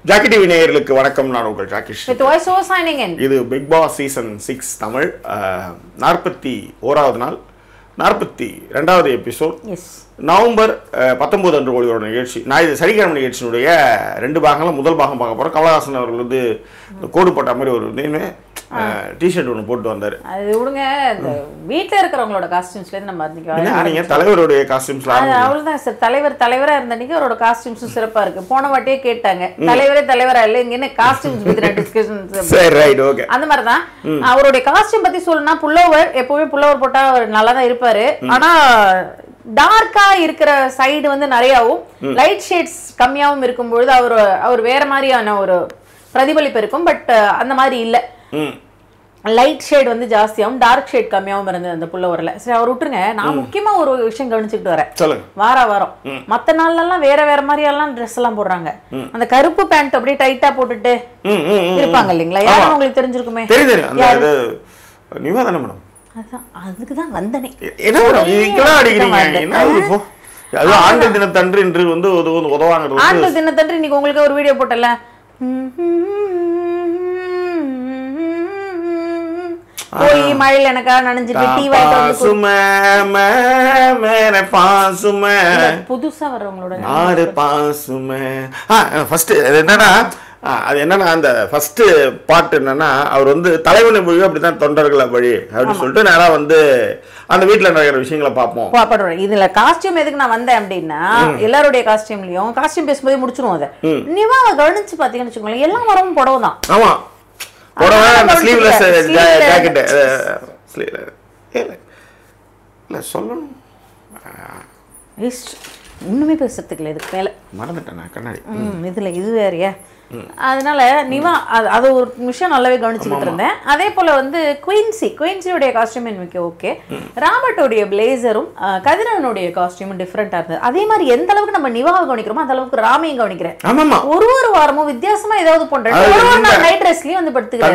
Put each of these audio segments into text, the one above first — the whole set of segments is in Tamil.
jackietv நேயர்களுக்கு வணக்கம். நான் உங்கள் ஜாக்கிஷ். With voice over signing in. இது Bigg Boss season 6 தமிழ் 41வது நாள் 42வது எபிசோட். Yes. நவம்பர் 19 அன்று ஒளிபரப்பு நிகழ்ச்சி. நான் இது சனிக்கிழமை நிகழ்ச்சியினுடைய 2 பாகங்கள முதல் பாகம் பார்க்க போறோம். கமல்ஹாசன் அவர்கள் வந்து கோடு போட்ட மாதிரி ஒரு டி-ஷர்ட் ஒன்று போட்டு வந்தாரு. அது விடுங்க, இந்த வீட்ல இருக்கிறவங்களோட காஸ்டியூம்ஸ்ல இருந்து நம்ம நீங்க தலைவருடைய காஸ்டியூம்ஸ்ல அவ்வளவுதான் சார். தலைவரா இருந்த அன்னைக்கு அவரோட காஸ்டியூம்ஸும் சிறப்பா இருக்கு. போன வாட்டியே கேட்டாங்க, தலைவரா இல்ல, இங்க என்ன காஸ்டியூம்ஸ் பத்தி டிஸ்கஷன்ஸ். சரி, ரைட், ஓகே. அந்த மாதிரி தான் அவருடைய காஸ்டியூம் பத்தி சொல்லணும்னா, புல்லோவர் எப்பவுமே புல்லோவர் போட்டா அவர் நல்லா தான் இருப்பாரு. ஆனா டார்க்கா இருக்கிற சைடு வந்து நிறையாவும் லைட் ஷேட்ஸ் கம்மியாவும் இருக்கும்பொழுது அவர் வேற மாதிரியான ஒரு பிரதிபலிப்பு இருக்கும். பட் அந்த மாதிரி இல்ல, லைட் ஷேட் வந்து ஜாஸ்தியாகவும் டார்க் ஷேட் கம்மியாகவும் இருந்தது அந்த புல்லவரில். சரி, அவர் விட்டுருங்க. நான் முக்கியமா ஒரு விஷயம் கவனிச்சுக்கிட்டு வரேன். வாரம் மத்த நாள்ல எல்லாம் வேற மாதிரி எல்லாம் ட்ரெஸ் எல்லாம் போடுறாங்க. அந்த கருப்பு பேண்ட் அப்படியே டைட்டா போட்டுட்டு இருப்பாங்க இல்லைங்களா? யாரும் உங்களுக்கு தெரிஞ்சிருக்குமே. அதுக்குதான் வந்தனே. ஆண்கள் தினத்தன்று இன்று வந்து உதவாங்க. ஆண்கள் தினத்தன்று இன்னைக்கு உங்களுக்கு ஒரு வீடியோ போட்டல, போய் மழையில எனக்கா நனைஞ்சிட்டு டீ வாங்கிட்டு புதுசா வர்றவங்களோட அது என்னன்னா, அந்த ஃபர்ஸ்ட் பாட்டு என்னன்னா, அவர் வந்து தலைவனை மொழி அப்படித்தான் தொண்டர்களை வழி அப்படின்னு சொல்லிட்டு நேரா வந்து அந்த வீட்டுல நடக்கிற விஷயங்களை பார்ப்போம். இதுல காஸ்டியூம் எதுக்கு நான் வந்தேன் அப்படின்னா, எல்லாருடைய காஸ்டியூம்லயும் காஸ்டியூம் பேசும்போதே முடிச்சிருவோம். அதை நிவாவை கவனிச்சு பாத்தீங்கன்னு வச்சுக்கோங்களேன், எல்லா வரவும் புடவை தான். ஆமா, புடவை, ஸ்லீவ்லெஸ் ஜாக்கெட். இல்ல சொல்லணும், ஒண்ணுமே பேசுறதுக்கு இல்லை. இதுக்கு மேல மறந்துட்டேன் நான் கண்ணாடி. இதுல இது வேறையா? அதனால நிவா அது ஒரு விஷயம் நல்லாவே கவனிச்சுக்கிட்டு இருந்தேன். அதே போல வந்து குயின்சியோடைய காஸ்டியூம் எனக்கு ஓகே. ராபர்ட்டோடைய பிளேசரும் கதிரவனுடைய காஸ்டியூமும் டிஃப்ரெண்டா இருந்தது. அதே மாதிரி எந்த அளவுக்கு நம்ம நிவாவை கவனிக்கிறோமோ அந்த அளவுக்கு ராமையும் கவனிக்கிறேன். ஒரு வாரமும் வித்தியாசமா ஏதாவது பண்றேன். நைட் ட்ரெஸ்லயும் வந்து படுத்துக்கிறேன்.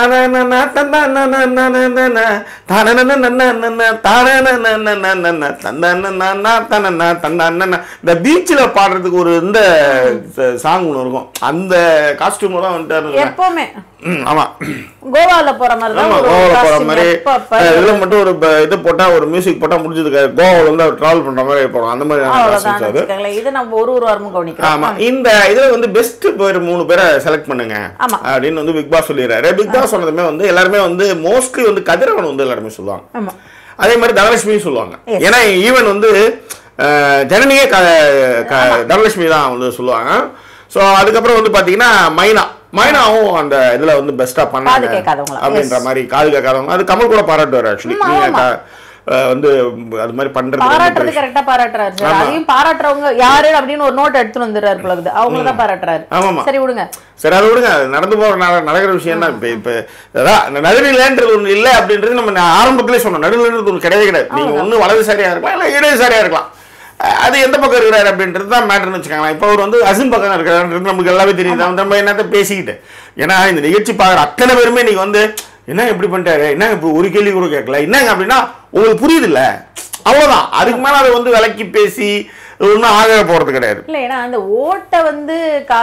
இந்த பீச்ல பாடுறதுக்கு ஒரு இந்த சாங் ஒன்று இருக்கும். அந்த காஸ்டியூம் தான் வந்துட்டாரு எப்பவுமே. ஆமா, கோவால போற மாதிரி தான். கோவால போற மாதிரி இதுல மட்டும் ஒரு இது போட்டா, ஒரு மியூசிக் போட்டா முடிஞ்சது. கோவால வந்து அவர் டிராவல் பண்ற மாதிரி போறோம். அந்த மாதிரி இது நம்ம ஒரு வாரமும் கவனிக்கிறோம். ஆமா, இந்த இதுல வந்து பெஸ்ட் பேர் 3 பேரை செலக்ட் பண்ணுங்க அப்படின்னு வந்து பிக் பாஸ் சொல்லிடுறாரு. பிக் பாஸ் சொன்னதுமே வந்து எல்லாருமே வந்து மோஸ்ட்லி வந்து கதிரவன் வந்து எல்லாருமே சொல்லுவாங்க. அதே மாதிரி தனலட்சுமியும் சொல்லுவாங்க. ஏன்னா ஈவன் வந்து ஜனனியே தனலட்சுமி தான் வந்து சொல்லுவாங்க. ஸோ அதுக்கப்புறம் வந்து பார்த்தீங்கன்னா மைனாவும் அந்த இதில் வந்து பெஸ்ட்டாக பண்ணாங்க அப்படின்ற மாதிரி. காது கேட்காதவங்க அது கமல் கூட பாராட்டுவார். ஆக்சுவலி வந்து அது மாதிரி பாராட்டுறது கரெக்டா பாராட்டுறாரு. அதையும் பாராட்டுறவங்க யாரு அப்படின்னு ஒரு நோட் எடுத்துட்டு வந்துடுறாரு பொழுது, அவங்கள தான் பாராட்டுறாரு. ஆமா, சரி விடுங்க. சரி, அது விடுங்க. நடந்து போற நடக்கிற விஷயம் தான். இப்ப நடுநிலைன்றது ஒண்ணு இல்லை அப்படின்றது நம்ம ஆரம்பத்திலே சொன்னோம். நடுநிலைன்றது ஒன்று கிடையவே கிடையாது. நீங்க ஒண்ணு வலதுசாரியா இருக்கலாம், இல்லை இடதுசாரியா இருக்கலாம். அது எந்த பக்கம் இருக்கிறாரு அப்படின்றது தான் மேட்டர்னு வச்சுக்காங்களா. இப்போ அவர் வந்து அசீம் பக்கம் இருக்கிறாருன்றது நமக்கு எல்லாமே தெரியுது. நம்ம என்னத்த பேசிக்கிட்டு, ஏன்னா இந்த நிகழ்ச்சி பார்க்குற அத்தனை பேருமே நீங்க வந்து என்ன இப்படி பண்ணிட்டாரு, என்ன இப்போ ஒரு கேள்வி கூட கேட்கல, என்னங்க அப்படின்னா உங்களுக்கு புரியுது இல்ல, அவ்வளவுதான். அதுக்கு மேல அதை வந்து விளக்கி பேசி ஒன்றும் ஆக போறது கிடையாது. இல்ல, ஏன்னா அந்த ஓட்டை வந்து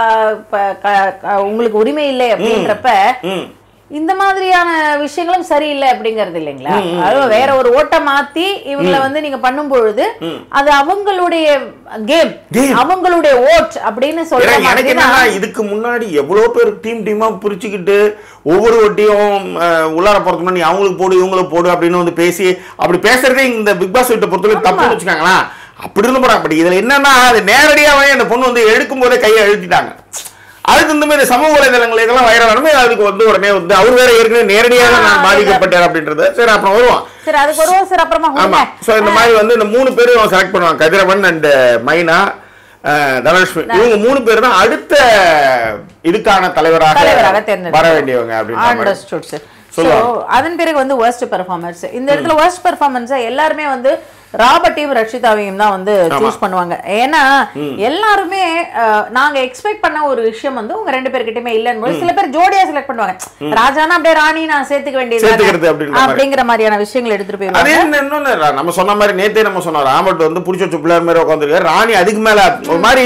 உங்களுக்கு உரிமை இல்லை அப்படின்றப்ப இந்த மாதிரியான விஷயங்களும் சரியில்லை அப்படிங்கறது இல்லைங்களா? அதுவும் வேற ஒரு ஓட்டை மாத்தி இவங்களை வந்து நீங்க பண்ணும் பொழுது அது அவங்களுடைய கேம், அவங்களுடைய ஓட் அப்படின்னு சொல்றாங்க. இதுக்கு முன்னாடி எவ்வளவு பேர் டீமா பிரிச்சுக்கிட்டு ஒவ்வொரு ஓட்டியும் உள்ளார போறதுக்கு முன்னாடி அவங்களுக்கு போடு இவங்களுக்கு போடு அப்படின்னு வந்து பேசி அப்படி பேசுறதே இந்த பிக் பாஸ் வீட்டை பொறுத்தவரை தப்புன்னு வச்சுக்காங்களா. அப்படி இருந்து போறாங்க. பட் இதுல என்னன்னா, அது நேரடியாவே அந்த பொண்ணு வந்து எடுக்கும் போதே கையை அழுத்திட்டாங்க. அதுக்கு இந்த மாதிரி சமூக வலைதளங்கள் இதெல்லாம் வைரலானமே அதுக்கு வந்து உடனே வந்து அவர் வேற ஏற்கனவே நேரடியாக நான் பாதிக்கப்பட்டார் அப்படின்றது. சரி, அப்புறம் வருவான். சரி, அதுக்கு வருவோம் சார். அப்புறமா ஆமா. சோ இந்த மாதிரி வந்து இந்த 3 பேரும் செலக்ட் பண்ணுவாங்க. கதிரவன் அண்ட் மைனா, தனலட்சுமி. இவங்க 3 பேர் தான் அடுத்த இதுக்கான தலைவராக வர வேண்டியவங்க அப்படின்னு. அதன் பிறகு வந்து வர்ஸ்ட் பெர்ஃபார்மன்ஸ். இந்த இடத்துல வர்ஸ்ட் பெர்ஃபார்மன்ஸ் எல்லாருமே வந்து ராபர்ட்டையும் ரக்ஷிதாவையும் தான் வந்து சூஸ் பண்ணுவாங்க. ஏன்னா எல்லாருமே நாங்க எக்ஸ்பெக்ட் பண்ண ஒரு விஷயம் வந்து உங்க 2 பேர்கிட்டயுமே இல்லன்னு சில பேர் ஜோடியா செலக்ட் பண்ணுவாங்க. ராஜானா அப்படியே ராணி நான் சேர்த்துக்க வேண்டியது அப்படிங்கிற மாதிரியான விஷயங்கள் எடுத்துட்டு போயிருவாங்க. நம்ம சொன்ன மாதிரி நேத்தே நம்ம சொன்னோம், ராபர்ட் வந்து புடிச்ச வச்ச பிள்ளையார் மாதிரி உட்காந்துருக்காரு. ராணி அதுக்கு மேல ஒரு மாதிரி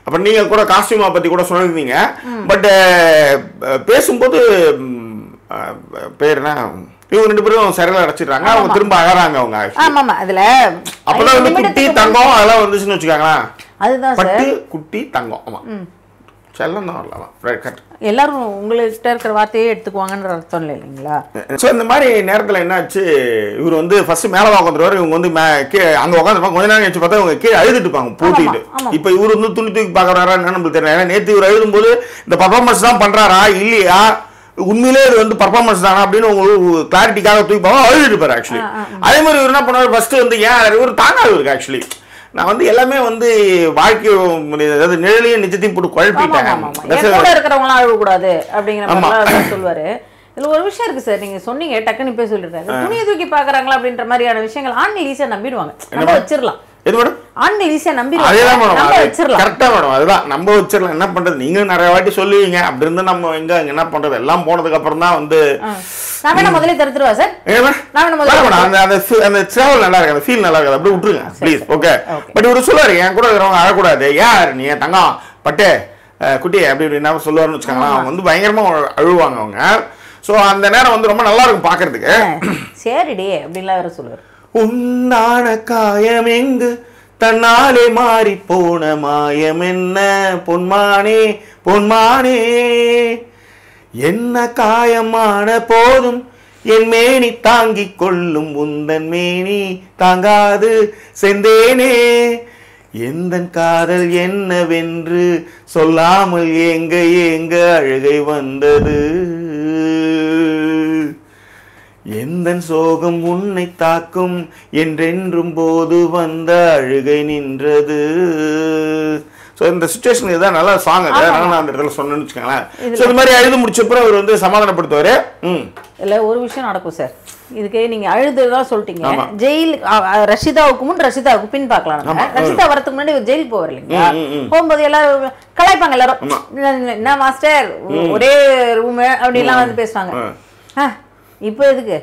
அப்ப நீங்க கூட காஸ்டியூமா பத்தி கூட சொல்லிருந்தீங்க. பட் பேசும்போது பேர் என்ன இவங்க 2 பேரும் சிறையில் அடைச்சிடுறாங்க. அவங்க திரும்ப அழறாங்க. அவங்க ஆமாமா அதுல அப்பதான் வந்து குட்டி தங்கம் அதெல்லாம் வந்துச்சுன்னு வச்சுக்காங்களேன். அதுதான் பட்டு குட்டி தங்கம். ஆமா செல்லம் தான் வரலாம். எல்லாரும் உங்கள்கிட்ட இருக்கிற வார்த்தையே எடுத்துக்குவாங்கன்ற அர்த்தம் இல்லை இல்லைங்களா? ஸோ இந்த மாதிரி நேரத்தில் என்னாச்சு, இவர் வந்து ஃபர்ஸ்ட் மேலே உட்காந்துருவாரு, இவங்க வந்து அங்கே உட்காந்துருப்பாங்க. கொஞ்ச நேரம் கழிச்சு பார்த்தா இவங்க கீழே அழுதுட்டு இருப்பாங்க பூட்டிட்டு. இப்போ இவர் வந்து துணி தூக்கி பார்க்குறாரா என்ன நம்மளுக்கு தெரியல. ஏன்னா நேற்று இவர் எழுதும்போது இந்த பர்ஃபார்மன்ஸ் தான் பண்ணுறாரா இல்லையா, உண்மையிலே இது வந்து பர்ஃபார்மன்ஸ் தானா அப்படின்னு உங்களுக்கு கிளாரிட்டிக்காக தூக்கி பார்ப்போம் அழுதுட்டு இருப்பாரு. ஆக்சுவலி அதே மாதிரி இவர் என்ன பண்ணுவார், ஃபர்ஸ்ட் வந்து ஏன் இவர் தாங்காது இருக்கு. ஆக்சுவலி நான் வந்து எல்லாமே வந்து வாழ்க்கை அதாவது நிழலையும் நிஜத்தையும் போட்டு குழப்பிட்டேன். இருக்கிறவங்களாம் அழுவக்கூடாது அப்படிங்கிற மாதிரி சொல்லுவாரு. இதுல ஒரு விஷயம் இருக்கு சார், நீங்க சொன்னீங்க டக்குன்னு போய் சொல்லிருக்காரு துணியை தூக்கி பாக்குறாங்களா அப்படின்ற மாதிரியான விஷயங்கள் ஆண்கள் ஈஸியா நம்பிடுவாங்க. நம்ம வச்சிடலாம். எது மேடம்? ஆண்கள் ஈஸியா நம்பிடுவாங்க. நம்ம வச்சிடலாம். கரெக்டா மேடம், அதுதான் நம்ம வச்சிடலாம். என்ன பண்றது, நீங்க நிறைய வாட்டி சொல்லுவீங்க. அப்படி இருந்து நம்ம எங்க என்ன பண்றது, எல்லாம் போனதுக்கு அப்புறம் தான் வந்து நான் வேணா முதல்ல தடுத்துருவா சார். அந்த சேவல் நல்லா இருக்கு, அந்த ஃபீல் நல்லா இருக்கு, அப்படி விட்டுருங்க ப்ளீஸ். ஓகே. பட் இவரு சொல்லுவாரு என் கூட இருக்கிறவங்க அழக்கூடாது, யார் நீ தங்கம் பட்டு குட்டி அப்படி இப்படின்னா சொல்லுவாருன்னு வச்சுக்கோங்களேன். அவங்க வந்து பயங்கரமா அழுவாங்க அவங்க. ஸோ அந்த நேரம் வந்து ரொம்ப நல்லா இருக்கும் பாக்குறதுக்கு. சரிடி அப்படின்லாம் வேற சொல்லுவாரு. உன்னான காயம் எங்கு தன்னாலே மாறி போன மாயம் என்ன பொன்மானே பொன்மானே, என்ன காயமான போதும் என் மேனி தாங்கிக் கொள்ளும் உந்தன் மேனி தாங்காது செந்தேனே, எந்தன் காதல் என்னவென்று சொல்லாமல் ஏங்க ஏங்க அழுகை வந்தது, எந்தன் சோகம் உன்னை தாக்கும் என்றென்றும் போது வந்த அழுகை நின்றது. ஸோ இந்த சுச்சுவேஷன் இதுதான் நல்ல சாங். நான் அந்த இடத்துல சொன்னேன்னு வச்சுக்கோங்களேன். ஸோ இந்த மாதிரி அழுது முடிச்சப்பறம் அவர் வந்து சமாதானப்படுத்துவார். இல்லை ஒரு விஷயம் நடக்கும் சார், இதுக்கு நீங்க அழுதுதான் சொல்லிட்டீங்க. ஜெயில் ரஷிதாவுக்கு முன் ரஷிதாவுக்கு பின் பார்க்கலாம். ரஷிதா வரதுக்கு முன்னாடி ஒரு ஜெயிலுக்கு போவார் இல்லைங்களா? போகும்போது எல்லாரும் கலாய்ப்பாங்க. எல்லாரும் என்ன மாஸ்டர் ஒரே ரூமு அப்படின்லாம் வந்து பேசுவாங்க. இப்போ எதுக்கு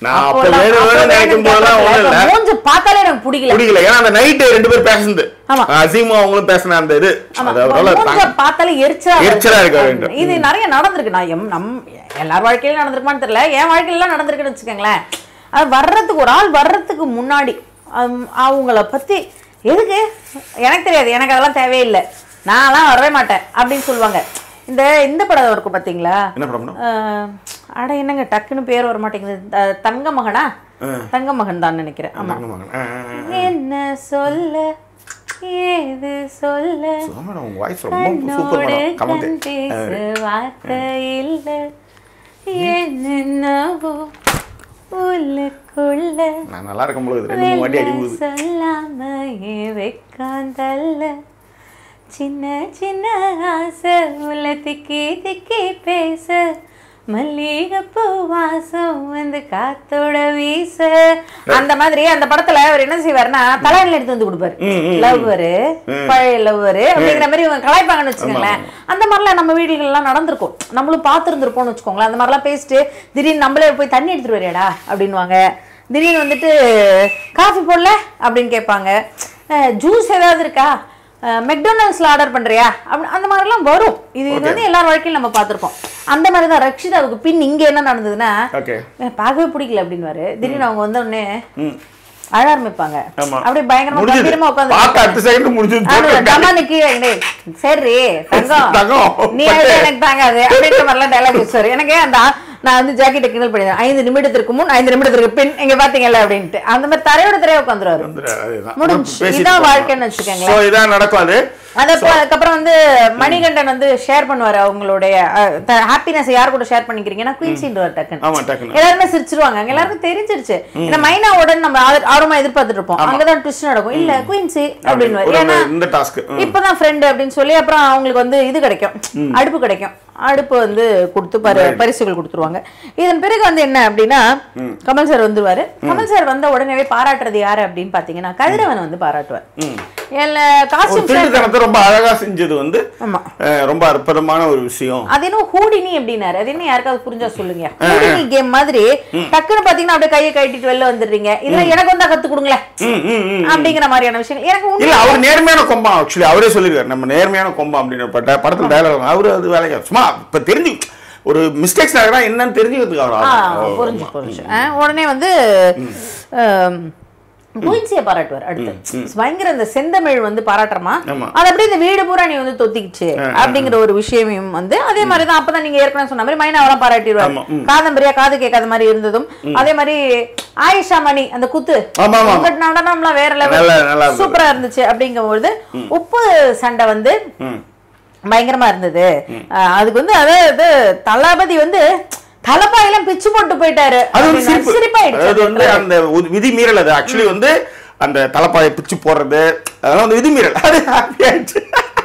பார்த்தாலே எனக்கு பிடிக்கல. ஏன்னா அந்த நைட் 2 பேர் பேசுனது அசீம் அவங்களும் பேசின அந்த இது பார்த்தாலே எரிச்சலா இருக்கு. இது நிறைய நடந்திருக்கு. நான் எல்லார் வாழ்க்கையிலும் நடந்திருக்குமான்னு தெரியல, என் வாழ்க்கையில நடந்திருக்குன்னு வச்சுக்கோங்களேன். அது வர்றதுக்கு ஒரு ஆள் வர்றதுக்கு முன்னாடி அவங்கள பத்தி எதுக்கு எனக்கு தெரியாது, எனக்கு அதெல்லாம் தேவையில்லை, நான்லாம் வரவே மாட்டேன் அப்படின்னு சொல்லுவாங்க. இந்த படம் இருக்கும் பாத்தீங்களா? அட என்னங்க டக்குன்னு பேர் வர மாட்டேங்குது. தங்க மகனா? தங்க மகன் தான் நினைக்கிறேன். ஆமா. என்ன சொல்ல ஏது சொல்ல வார்த்தை இல்ல என்னவோ உள்ளுக்குள்ள சொல்லாம வைக்காந்தல்ல சின்ன சின்ன ஆசை உள்ள திக்கி திக்கி பேச மல்லிகைப்பூ வாசம் வந்து காத்தோட வீச. அந்த மாதிரி அந்த படத்துல அவர் என்ன செய்வாருன்னா தலையில எடுத்து வந்து கொடுப்பாரு. லவ்வரு பழைய லவ்வரு அப்படிங்கிற மாதிரி இவங்க கலாய்ப்பாங்கன்னு வச்சுக்கோங்களேன். அந்த மாதிரிலாம் நம்ம வீடுகள்லாம் நடந்திருக்கும், நம்மளும் பார்த்துருந்துருப்போம்னு வச்சுக்கோங்களேன். அந்த மாதிரிலாம் பேசிட்டு திடீர்னு நம்மளே போய் தண்ணி எடுத்துட்டு வரையாடா அப்படின்வாங்க. திடீர்னு வந்துட்டு காஃபி போடல அப்படின்னு கேட்பாங்க. ஜூஸ் ஏதாவது இருக்கா, மெக்டொனால்ட்ஸ்ல ஆர்டர் பண்றியா அப்படி அந்த மாதிரிலாம் வரும். இது வந்து எல்லார் வாழ்க்கையும் நம்ம பார்த்துருக்கோம். அந்த மாதிரி தான் ரக்ஷிதாவுக்கு பின் இங்க என்ன நடந்ததுன்னா பார்க்கவே பிடிக்கல அப்படின்வாரு. திடீர்னு அவங்க வந்த உடனே அழ ஆரம்பிப்பாங்க. அப்படியே பயங்கரமா கம்பீரமா உட்காந்து சரி தங்கம் நீ எனக்கு தாங்காது அப்படின்ற மாதிரிலாம் டைலாக் வச்சாரு. எனக்கு அந்த நான் வந்து ஜாக்கெட்டை கிண்டல் பண்ணிடுறேன். 5 நிமிடத்திற்கு முன் 5 நிமிடத்திற்கு பின் இங்க பாத்தீங்கல்ல அப்படின்ட்டு அந்த மாதிரி தரையோட தரையா உட்காந்துருவாரு. முடிஞ்சு இதான் வாழ்க்கைன்னு வச்சுக்கோங்களேன். இதான் நடக்கும். அது அதுக்கப்புறம் வந்து மணிகண்டன் வந்து ஷேர் பண்ணுவாரு அவங்களுடைய ஹாப்பினஸ் யார் கூட ஷேர் பண்ணிக்கிறீங்கன்னா குயின்சின்றார். டக்குன்னு எல்லாருமே சிரிச்சிருவாங்க. எல்லாருக்கும் தெரிஞ்சிருச்சு. இந்த மைனாவோட நம்ம ஆர்வமா எதிர்பார்த்துட்டு இருப்போம். அங்கதான் ட்விஸ்ட் நடக்கும். இல்ல குயின்சி அப்படின்னு ஏன்னா இப்பதான் ஃப்ரெண்டு அப்படின்னு சொல்லி அப்புறம் அவங்களுக்கு வந்து இது கிடைக்கும், அடுப்பு கிடைக்கும். அடுப்பு வந்து கொடுத்து பரிசுகள் கொடுத்துருவாங்க. இதன் பிறகு வந்து என்ன அப்படின்னா கமல் சார் வந்துருவாரு. கமல் சார் வந்த உடனே பாராட்டுறது யாரு அப்படின்னு பாத்தீங்கன்னா கதிரவன் வந்து பாராட்டுவார். காஸ்டியூம் திருட்டுத்தனத்தை ரொம்ப அழகா செஞ்சது வந்து ரொம்ப அற்புதமான ஒரு விஷயம். அது என்ன ஹூடினி அப்படின்னாரு. அது என்ன யாருக்காவது புரிஞ்சா சொல்லுங்க. ஹூடினி கேம் மாதிரி டக்குன்னு பாத்தீங்கன்னா அப்படியே கையை கட்டிட்டு வெளில வந்துடுறீங்க. இதுல எனக்கு வந்தா கத்து கொடுங்களேன் அப்படிங்கிற மாதிரியான விஷயங்கள் எனக்கு இல்ல. அவர் நேர்மையான கொம்பா ஆக்சுவலி அவரே சொல்லிருக்காரு. நம்ம நேர்மையான கொம்பா அப்படின்னு படத்துல டயலாக் அவரு அது வேலையா சும்மா இப்ப தெரிஞ்சு ஒரு மிஸ்டேக்ஸ் ஆகிறா என்னன்னு தெரிஞ்சுக்கிறதுக்கு புரிஞ்சு உடனே வந்து குயின்சியை பாராட்டுவார். அடுத்து பயங்கர இந்த செந்தமிழ் வந்து பாராட்டுறமா அது அப்படியே இந்த வீடு பூரா நீ வந்து தொத்திக்கிச்சு அப்படிங்கிற ஒரு விஷயமும் வந்து அதே மாதிரிதான். அப்பதான் நீங்க ஏற்கனவே சொன்ன மாதிரி மைனாவெல்லாம் பாராட்டிடுவார். காதம்பரியா காது கேட்காத மாதிரி இருந்ததும் அதே மாதிரி ஆயிஷா மணி அந்த குத்து நடனம்லாம் வேற லெவல் சூப்பரா இருந்துச்சு. அப்படிங்கும்போது உப்பு சண்டை வந்து பயங்கரமா இருந்தது. அதுக்கு வந்து அதாவது தளபதி வந்து தலப்பாயெல்லாம் பிச்சு போட்டு போயிட்டாரு. அந்த விதி மீறல் அது ஆக்சுவலி வந்து அந்த தலப்பாயை பிச்சு போடுறது அதெல்லாம் வந்து விதி மீறல். அது ஹாப்பி ஆயிடுச்சு.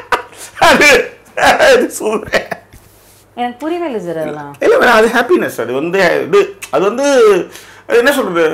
எனக்கு புரியவே இல்லை சார். அதெல்லாம் இல்ல அது ஹாப்பினஸ். அது வந்து அது வந்து என்ன சொல்றது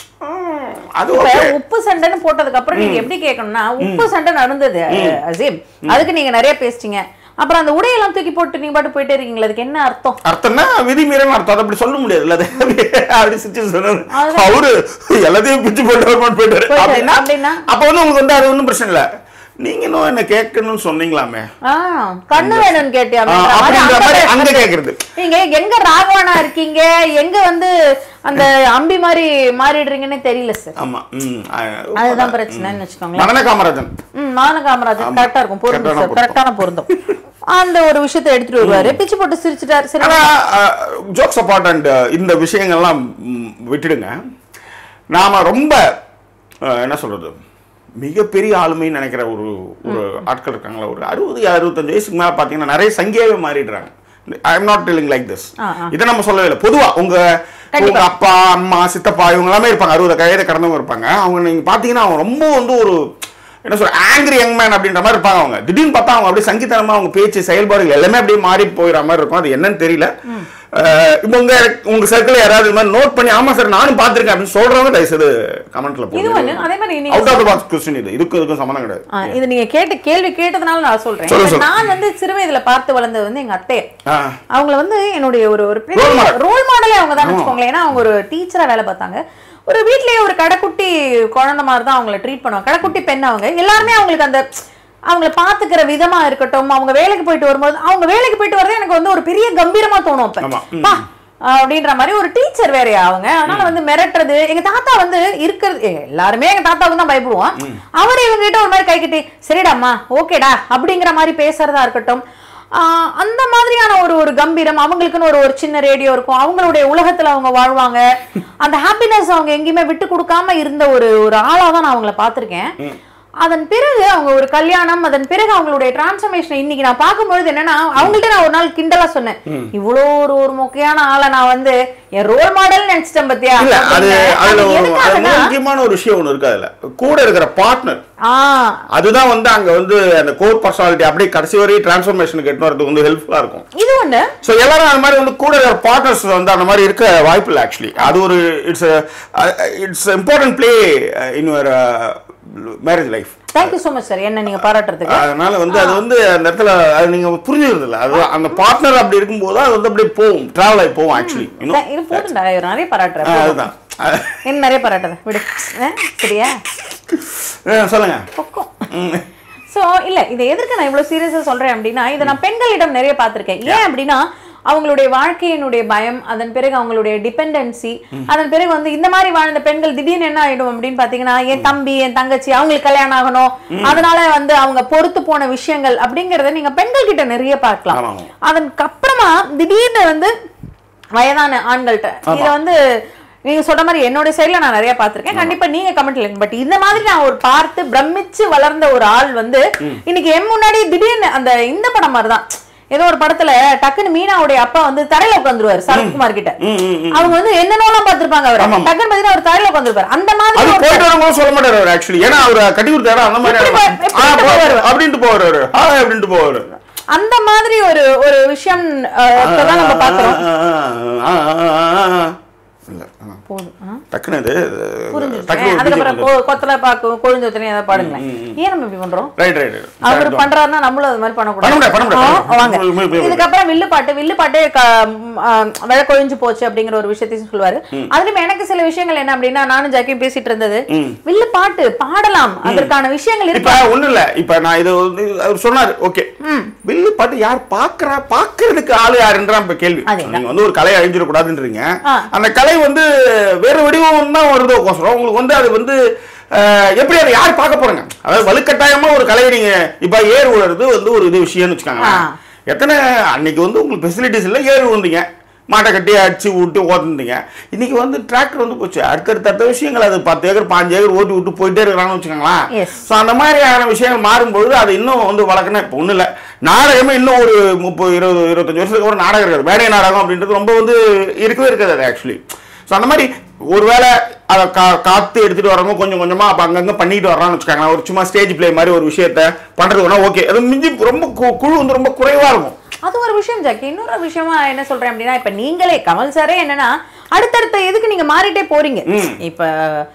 அது உப்பு சண்டைன்னு போட்டதுக்கு அப்புறம் நீங்க எப்படி கேட்கணும்னா உப்பு சண்டை நடந்தது அசீம், அதுக்கு நீங்க நிறைய பேசிட்டீங்க. அப்புறம் அந்த உடையெல்லாம் தூக்கி போட்டு நீங்க பாட்டு போயிட்டே இருக்கீங்களா? அதுக்கு என்ன அர்த்தம்? அர்த்தம்னா விதிமீறல் அர்த்தம். அதை அப்படி சொல்ல முடியாது. அப்படி சிச்சுவேஷன் அவரு எல்லாத்தையும் பிச்சு போயிட்டாரு அப்படின்னா அப்ப வந்து உங்களுக்கு வந்து அது ஒன்றும் பிரச்சனை இல்லை. நீங்க இன்னும் என்ன கேட்கணும்னு சொன்னீங்களாமே, கண்ணு வேணும்னு கேட்டியா? அங்க கேக்குறது நீங்க எங்க ராகவானா இருக்கீங்க, எங்க வந்து அந்த அம்பி மாதிரி மாறிடுறீங்கன்னு தெரியல சார். ஆமா அதுதான் பிரச்சனைன்னு வச்சுக்கோங்களேன். மதன காமராஜன் கரெக்டா இருக்கும். பொருந்தும் சார், கரெக்டான பொருந்தும். அந்த ஒரு விஷயத்தை எடுத்துட்டு வருவாரு, பிச்சு போட்டு சிரிச்சுட்டாரு. சரி, ஜோக்ஸ் அபார்ட் அண்ட் இந்த விஷயங்கள்லாம் விட்டுடுங்க. நாம ரொம்ப என்ன சொல்றது மிகப்பெரிய ஆளுமைன்னு நினைக்கிற ஒரு ஆட்கள் இருக்காங்களா, ஒரு 60-65 வயசுக்கு மேலே பார்த்தீங்கன்னா நிறைய சங்கியாவே மாறிடுறாங்க. I am not telling like this. இதை நம்ம சொல்லவே இல்லை. பொதுவாக உங்க அப்பா அம்மா சித்தப்பா இவங்க எல்லாமே இருப்பாங்க, 60 வயதை கடந்தவங்க இருப்பாங்க. அவங்க நீங்க பார்த்தீங்கன்னா அவங்க ரொம்ப வந்து ஒரு என்ன சொல்ற ஆங்கிரி யங் மேன் அப்படின்ற மாதிரி இருப்பாங்க. அவங்க திடீர்னு பார்த்தா அவங்க அப்படியே சங்கீதமா அவங்க பேச்சு செயல்பாடுகள் எல்லாமே அப்படியே மாறி போயிடுற மாதிரி இருக்கும். அது என்னன்னு தெரியல. இப்போ உங்க சர்க்கிள் யாராவது இது மாதிரி நோட் பண்ணி ஆமா சார் நானும் பார்த்திருக்கேன் அப்படின்னு சொல்றவங்க தயவுசெய்து கமெண்ட்ல போடுங்க. அதே மாதிரி out of the box question இதுக்கும் சம்பந்தம் கிடையாது. இது நீங்க கேள்வி கேட்டதனால நான் சொல்றேன். நான் வந்து சிறு வயதுல பார்த்து வளர்ந்தது வந்து எங்க அத்தை. அவங்க வந்து என்னுடைய ஒரு ரோல் மாடலே அவங்க தான் வச்சுக்கோங்களேன். ஏன்னா அவங்க ஒரு டீச்சரா வேலை பார்த்தாங்க. ஒரு வீட்லயே ஒரு கடைக்குட்டி குழந்தை மாதிரி தான் அவங்கள ட்ரீட் பண்ணுவாங்க. கடைக்குட்டி பெண் அவங்க. எல்லாருமே அவங்களுக்கு அந்த அவங்கள பாத்துக்கிற விதமா இருக்கட்டும், அவங்க வேலைக்கு போயிட்டு வரும்போது அவங்க வேலைக்கு போயிட்டு வரதே எனக்கு வந்து ஒரு பெரிய கம்பீரமா தோணும். அப்ப அப்படின்ற மாதிரி ஒரு டீச்சர் வேறையா அவங்க. அதனால வந்து மிரட்டுறது, எங்க தாத்தா வந்து இருக்கிறது எல்லாருமே எங்க தாத்தாவுக்கு தான் பயப்படுவோம். அவர் இவங்க கிட்ட ஒரு மாதிரி கை கட்டி சரிடாம்மா ஓகேடா அப்படிங்கிற மாதிரி பேசுறதா இருக்கட்டும். அந்த மாதிரியான ஒரு கம்பீரம். அவங்களுக்குன்னு ஒரு சின்ன ரேடியோ இருக்கும், அவங்களுடைய உலகத்துல அவங்க வாழ்வாங்க. அந்த ஹாப்பினஸ் அவங்க எங்கேயுமே விட்டு கொடுக்காம இருந்த ஒரு ஆளாதான் நான் அவங்கள பார்த்திருக்கேன். அதன் பிறகு அவங்க ஒரு கல்யாணம், அதன் பிறகு அவங்களுடைய டிரான்ஸ்ஃபர்மேஷன் இன்னைக்கு நான் பார்க்கும்பொழுது என்னன்னா, அவங்கள்ட்ட நான் ஒரு நாள் கிண்டலா சொன்னேன், இவ்வளோ ஒரு மொக்கையான ஆளை நான் வந்து என் ரோல் மாடல் நினைச்சிட்டேன் பத்தியா. முக்கியமான ஒரு விஷயம் ஒண்ணு இருக்கு, அதுல கூட இருக்கிற பார்ட்னர் அதுதான் வந்து அங்க வந்து அந்த கோர் பர்சனாலிட்டி அப்படியே கடைசி வரையும் டிரான்ஸ்ஃபர்மேஷனுக்கு எட்டு வரதுக்கு வந்து ஹெல்ப்ஃபுல்லா இருக்கும். இது ஒண்ணு. சோ எல்லாரும் அந்த மாதிரி வந்து கூட இருக்கிற பார்ட்னர்ஸ் வந்து அந்த மாதிரி இருக்க வாய்ப்பு இல்லை. ஆக்சுவலி அது ஒரு it's important play in your marriage life. Thank you so much sir. என்ன நீங்க பாராட்டுறதுக்கு. அதனால வந்து அது வந்து அந்த இடத்துல அது நீங்க புரிஞ்சுக்கிறது இல்ல. அது அந்த பார்ட்னர் அப்படி இருக்கும்போது அது வந்து அப்படியே போகும், டிராவல் ஆகி போகும். ஆக்சுவலி இது போடுடா, நிறைய பாராட்டுறேன். அதுதான் என்ன நிறைய பாராட்டுறேன் விடு. சரியா சொல்லுங்க. சோ இல்ல இதை எதற்கு நான் இவ்வளவு சீரியஸா சொல்றேன் அப்படின்னா, இதை நான் பெண்களிடம் நிறைய பார்த்திருக்கேன். ஏன் அப்படின்னா அவங்களுடைய வாழ்க்கையினுடைய பயம், அதன் பிறகு அவங்களுடைய டிபெண்டன்சி, அதன் பிறகு வந்து இந்த மாதிரி வாழ்ந்த பெண்கள் திடீர்னு என்ன ஆயிடும் அப்படின்னு பாத்தீங்கன்னா, என் தம்பி என் தங்கச்சி அவங்களுக்கு கல்யாணம் ஆகணும், அதனால வந்து அவங்க பொறுத்து போன விஷயங்கள் அப்படிங்கறத நீங்க பெண்கள் கிட்ட நிறைய பார்க்கலாம். அதற்கு அப்புறமா திடீர்னு வந்து வயதான ஆண்கள்கிட்ட இத வந்து நீங்க சொல்ற மாதிரி என்னோட சைட்ல நான் நிறைய பார்த்திருக்கேன். கண்டிப்பா நீங்க கமெண்ட்ல இல்லைங்க. பட் இந்த மாதிரி நான் ஒரு பார்த்து பிரமிச்சு வளர்ந்த ஒரு ஆள் வந்து இன்னைக்கு என் முன்னாடி திடீர்னு அந்த இந்த படம் மாதிரிதான் ஏதோ ஒரு படத்துல டக்குன்னு மீனாவுடைய அப்பா வந்து தரையில உட்காந்துருவாரு சரத்குமார் கிட்ட. அவங்க வந்து என்னென்னலாம் பார்த்திருப்பாங்க அவர். டக்குன்னு பாத்தீங்கன்னா அவர் தரையில உட்காந்துருப்பாரு. அந்த மாதிரி சொல்ல மாட்டாரு அவர். ஆக்சுவலி ஏன்னா அவர் கட்டி கொடுத்தாரு அந்த மாதிரி அப்படின்ட்டு போவாரு அப்படின்ட்டு போவாரு. அந்த மாதிரி ஒரு விஷயம் நம்ம பாக்குறோம். போதும் டக்குனு அது அதுக்கப்புறம் கொத்தல பாக்கு கொழுந்து ஒத்தனை ஏதாவது பாடுங்களேன். ஏன் நம்ம இப்படி பண்றோம்? அவர் பண்றாருன்னா நம்மளும் அது மாதிரி பண்ணக்கூடாது. இதுக்கப்புறம் வில்லுப்பாட்டு விளக்கொழிஞ்சு போச்சு அப்படிங்கிற ஒரு விஷயத்தையும் சொல்லுவாரு. அதுலயும் எனக்கு சில விஷயங்கள் என்ன அப்படின்னா, நானும் ஜாக்கியும் பேசிட்டு இருந்தது, வில்லு பாட்டு பாடலாம், அதற்கான விஷயங்கள் இருக்கு. ஒண்ணு இல்ல, இப்ப நான் இது அவர் சொன்னாரு, ஓகே வில்லு பாட்டு யார் பாக்குறதுக்கு ஆளு யாருன்ற கேள்வி. நீங்க வந்து ஒரு கலை அழிஞ்சிடக்கூடாதுன்றீங்க. அந்த கலை வந்து வேற வடிவம் தான் வருதோக்கோசரம் உங்களுக்கு அது வந்து எப்படி அதை யார் பார்க்க போறாங்க? அதாவது வலுக்கட்டாயமா ஒரு கலையை நீங்க இப்ப ஏர் உழுறது வந்து ஒரு இது விஷயம்னு வச்சுக்காங்க. எத்தனை அன்னைக்கு வந்து உங்களுக்கு ஃபெசிலிட்டிஸ் இல்லை, ஏர் விழுந்தீங்க, மாட்டை கட்டி அடிச்சு விட்டு ஓட்டுனீங்க. இன்னைக்கு வந்து டிராக்டர் வந்து போச்சு, அடுத்தடுத்த விஷயங்கள் அது 10 ஏக்கர் 5 ஏக்கர் ஓட்டி விட்டு போயிட்டே இருக்கிறாங்கன்னு வச்சுக்கோங்களேன். ஸோ அந்த மாதிரியான விஷயங்கள் மாறும்பொழுது அது இன்னும் வந்து வளர்க்கணும். இப்போ ஒன்றும் இல்லை, நாடகமே இன்னும் ஒரு 30-20-25 வருஷத்துக்கு அப்புறம் நாடகம் இருக்காது. மேடை நாடகம் அப்படின்றது ரொம்ப வந்து இருக்கவே இருக்காது அது ஆக்சுவலி. ஸோ அந்த மாதிரி ஒருவேளை அதை காத்து எடுத்துட்டு வரவங்க கொஞ்சம் கொஞ்சமா அப்ப அங்கங்க பண்ணிட்டு வர்றான்னு வச்சுக்காங்க. ஒரு சும்மா ஸ்டேஜ் பிளே மாதிரி ஒரு விஷயத்த பண்றதுனா ஓகே, அது மிஞ்சி ரொம்ப குழு வந்து ரொம்ப குறைவா இருக்கும். அது ஒரு விஷயம் ஜாக்கி. இன்னொரு விஷயமா என்ன சொல்றேன் அப்படின்னா, இப்ப நீங்களே கமல் சாரே என்னன்னா அடுத்தடுத்த எதுக்கு நீங்க மாறிட்டே போறீங்க. இப்ப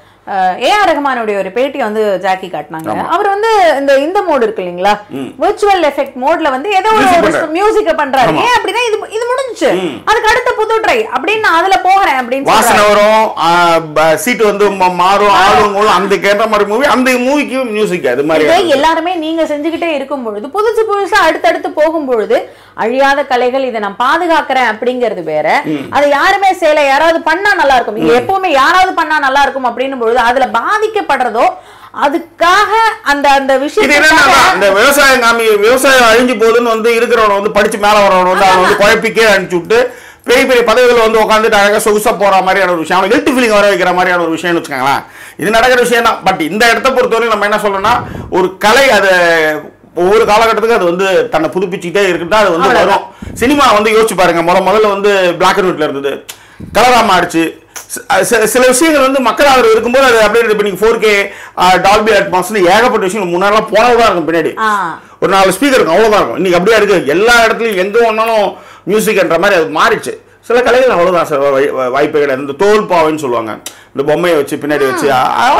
ஏஆர் ரஹ்மானுடைய ஒரு பேட்டி வந்து ஜாக்கி காட்டினாங்க. அவர் வந்து இந்த மோட் இருக்கு இல்லைங்களா, விர்ச்சுவல் எஃபெக்ட் மோட்ல வந்து ஏதோ ஒரு மியூசிக்க பண்றாரு. ஏன் அப்படின்னா இது முடிஞ்சுச்சு, அதுக்கு அடுத்த புது ட்ரை அப்படின்னு அதுல போகிறேன் அப்படின்னு வாசனை வரும், சீட் வந்து மாறும், ஆளுங்களும் அந்த கேட்ட மாதிரி மூவி, அந்த மூவிக்கு மியூசிக் அது மாதிரி எல்லாருமே நீங்க செஞ்சுக்கிட்டே இருக்கும் பொழுது புதுசா அடுத்தடுத்து போகும் பொழுது அழியாத கலைகள், இதை நான் பாதுகாக்கிறேன் அப்படிங்கிறது வேற. அதை யாருமே செய்யல, யாராவது பண்ணா நல்லா இருக்கும், எப்பவுமே யாராவது பண்ணா நல்லா இருக்கும் அப்படின்னும் பொழுது அதுல பாதிக்கப்படுறதோ அதுக்காக அந்த விஷயம் இந்த விவசாயம் அழிஞ்சு போகுதுன்னு வந்து இருக்கிறவன வந்து படிச்சு மேல வரவன வந்து அவன் வந்து குழப்பிக்கே அனுப்பிச்சு விட்டு பெரிய பெரிய பதவிகள் வந்து உட்காந்துட்டு அழகாக சொகுசா போற மாதிரியான ஒரு விஷயம், அவன் ஹெல்த் ஃபீலிங் வர வைக்கிற மாதிரியான ஒரு விஷயம்னு வச்சுக்கோங்களேன். இது நடக்கிற விஷயம் தான். பட் இந்த இடத்த பொறுத்தவரை நம்ம என்ன சொல்லணும்னா, ஒரு கலை அதை ஒவ்வொரு காலகட்டத்துக்கு அது வந்து தன்னை புதுப்பிச்சுட்டே இருக்குதா அது வந்து வரும். சினிமா வந்து யோசிச்சு பாருங்க, முதல்ல வந்து பிளாக் அண்ட் ஒயிட்ல இருந்தது, கலரா மாறிச்சு. சில விஷயங்கள் வந்து மக்கள் ஆதரவு இருக்கும்போது அது அப்படியே இப்போ நீங்க 4K டால்பி அட்மாஸ்னு ஏகப்பட்ட விஷயம் முன்னாடிலாம் போனதான் இருக்கும். பின்னாடி ஒரு 4 ஸ்பீக்கர் இருக்கும், அவ்வளவுதான் இருக்கும். இன்னைக்கு அப்படியே இருக்கு, எல்லா இடத்துலயும் எங்க ஒன்னாலும் மியூசிக்ன்ற மாதிரி அது மாறிச்சு. சில கலைகள் அவ்வளவுதான் சார், வாய்ப்பே கிடையாது. இந்த தோல் பாவைன்னு சொல்லுவாங்க, இந்த பொம்மையை வச்சு பின்னாடி வச்சு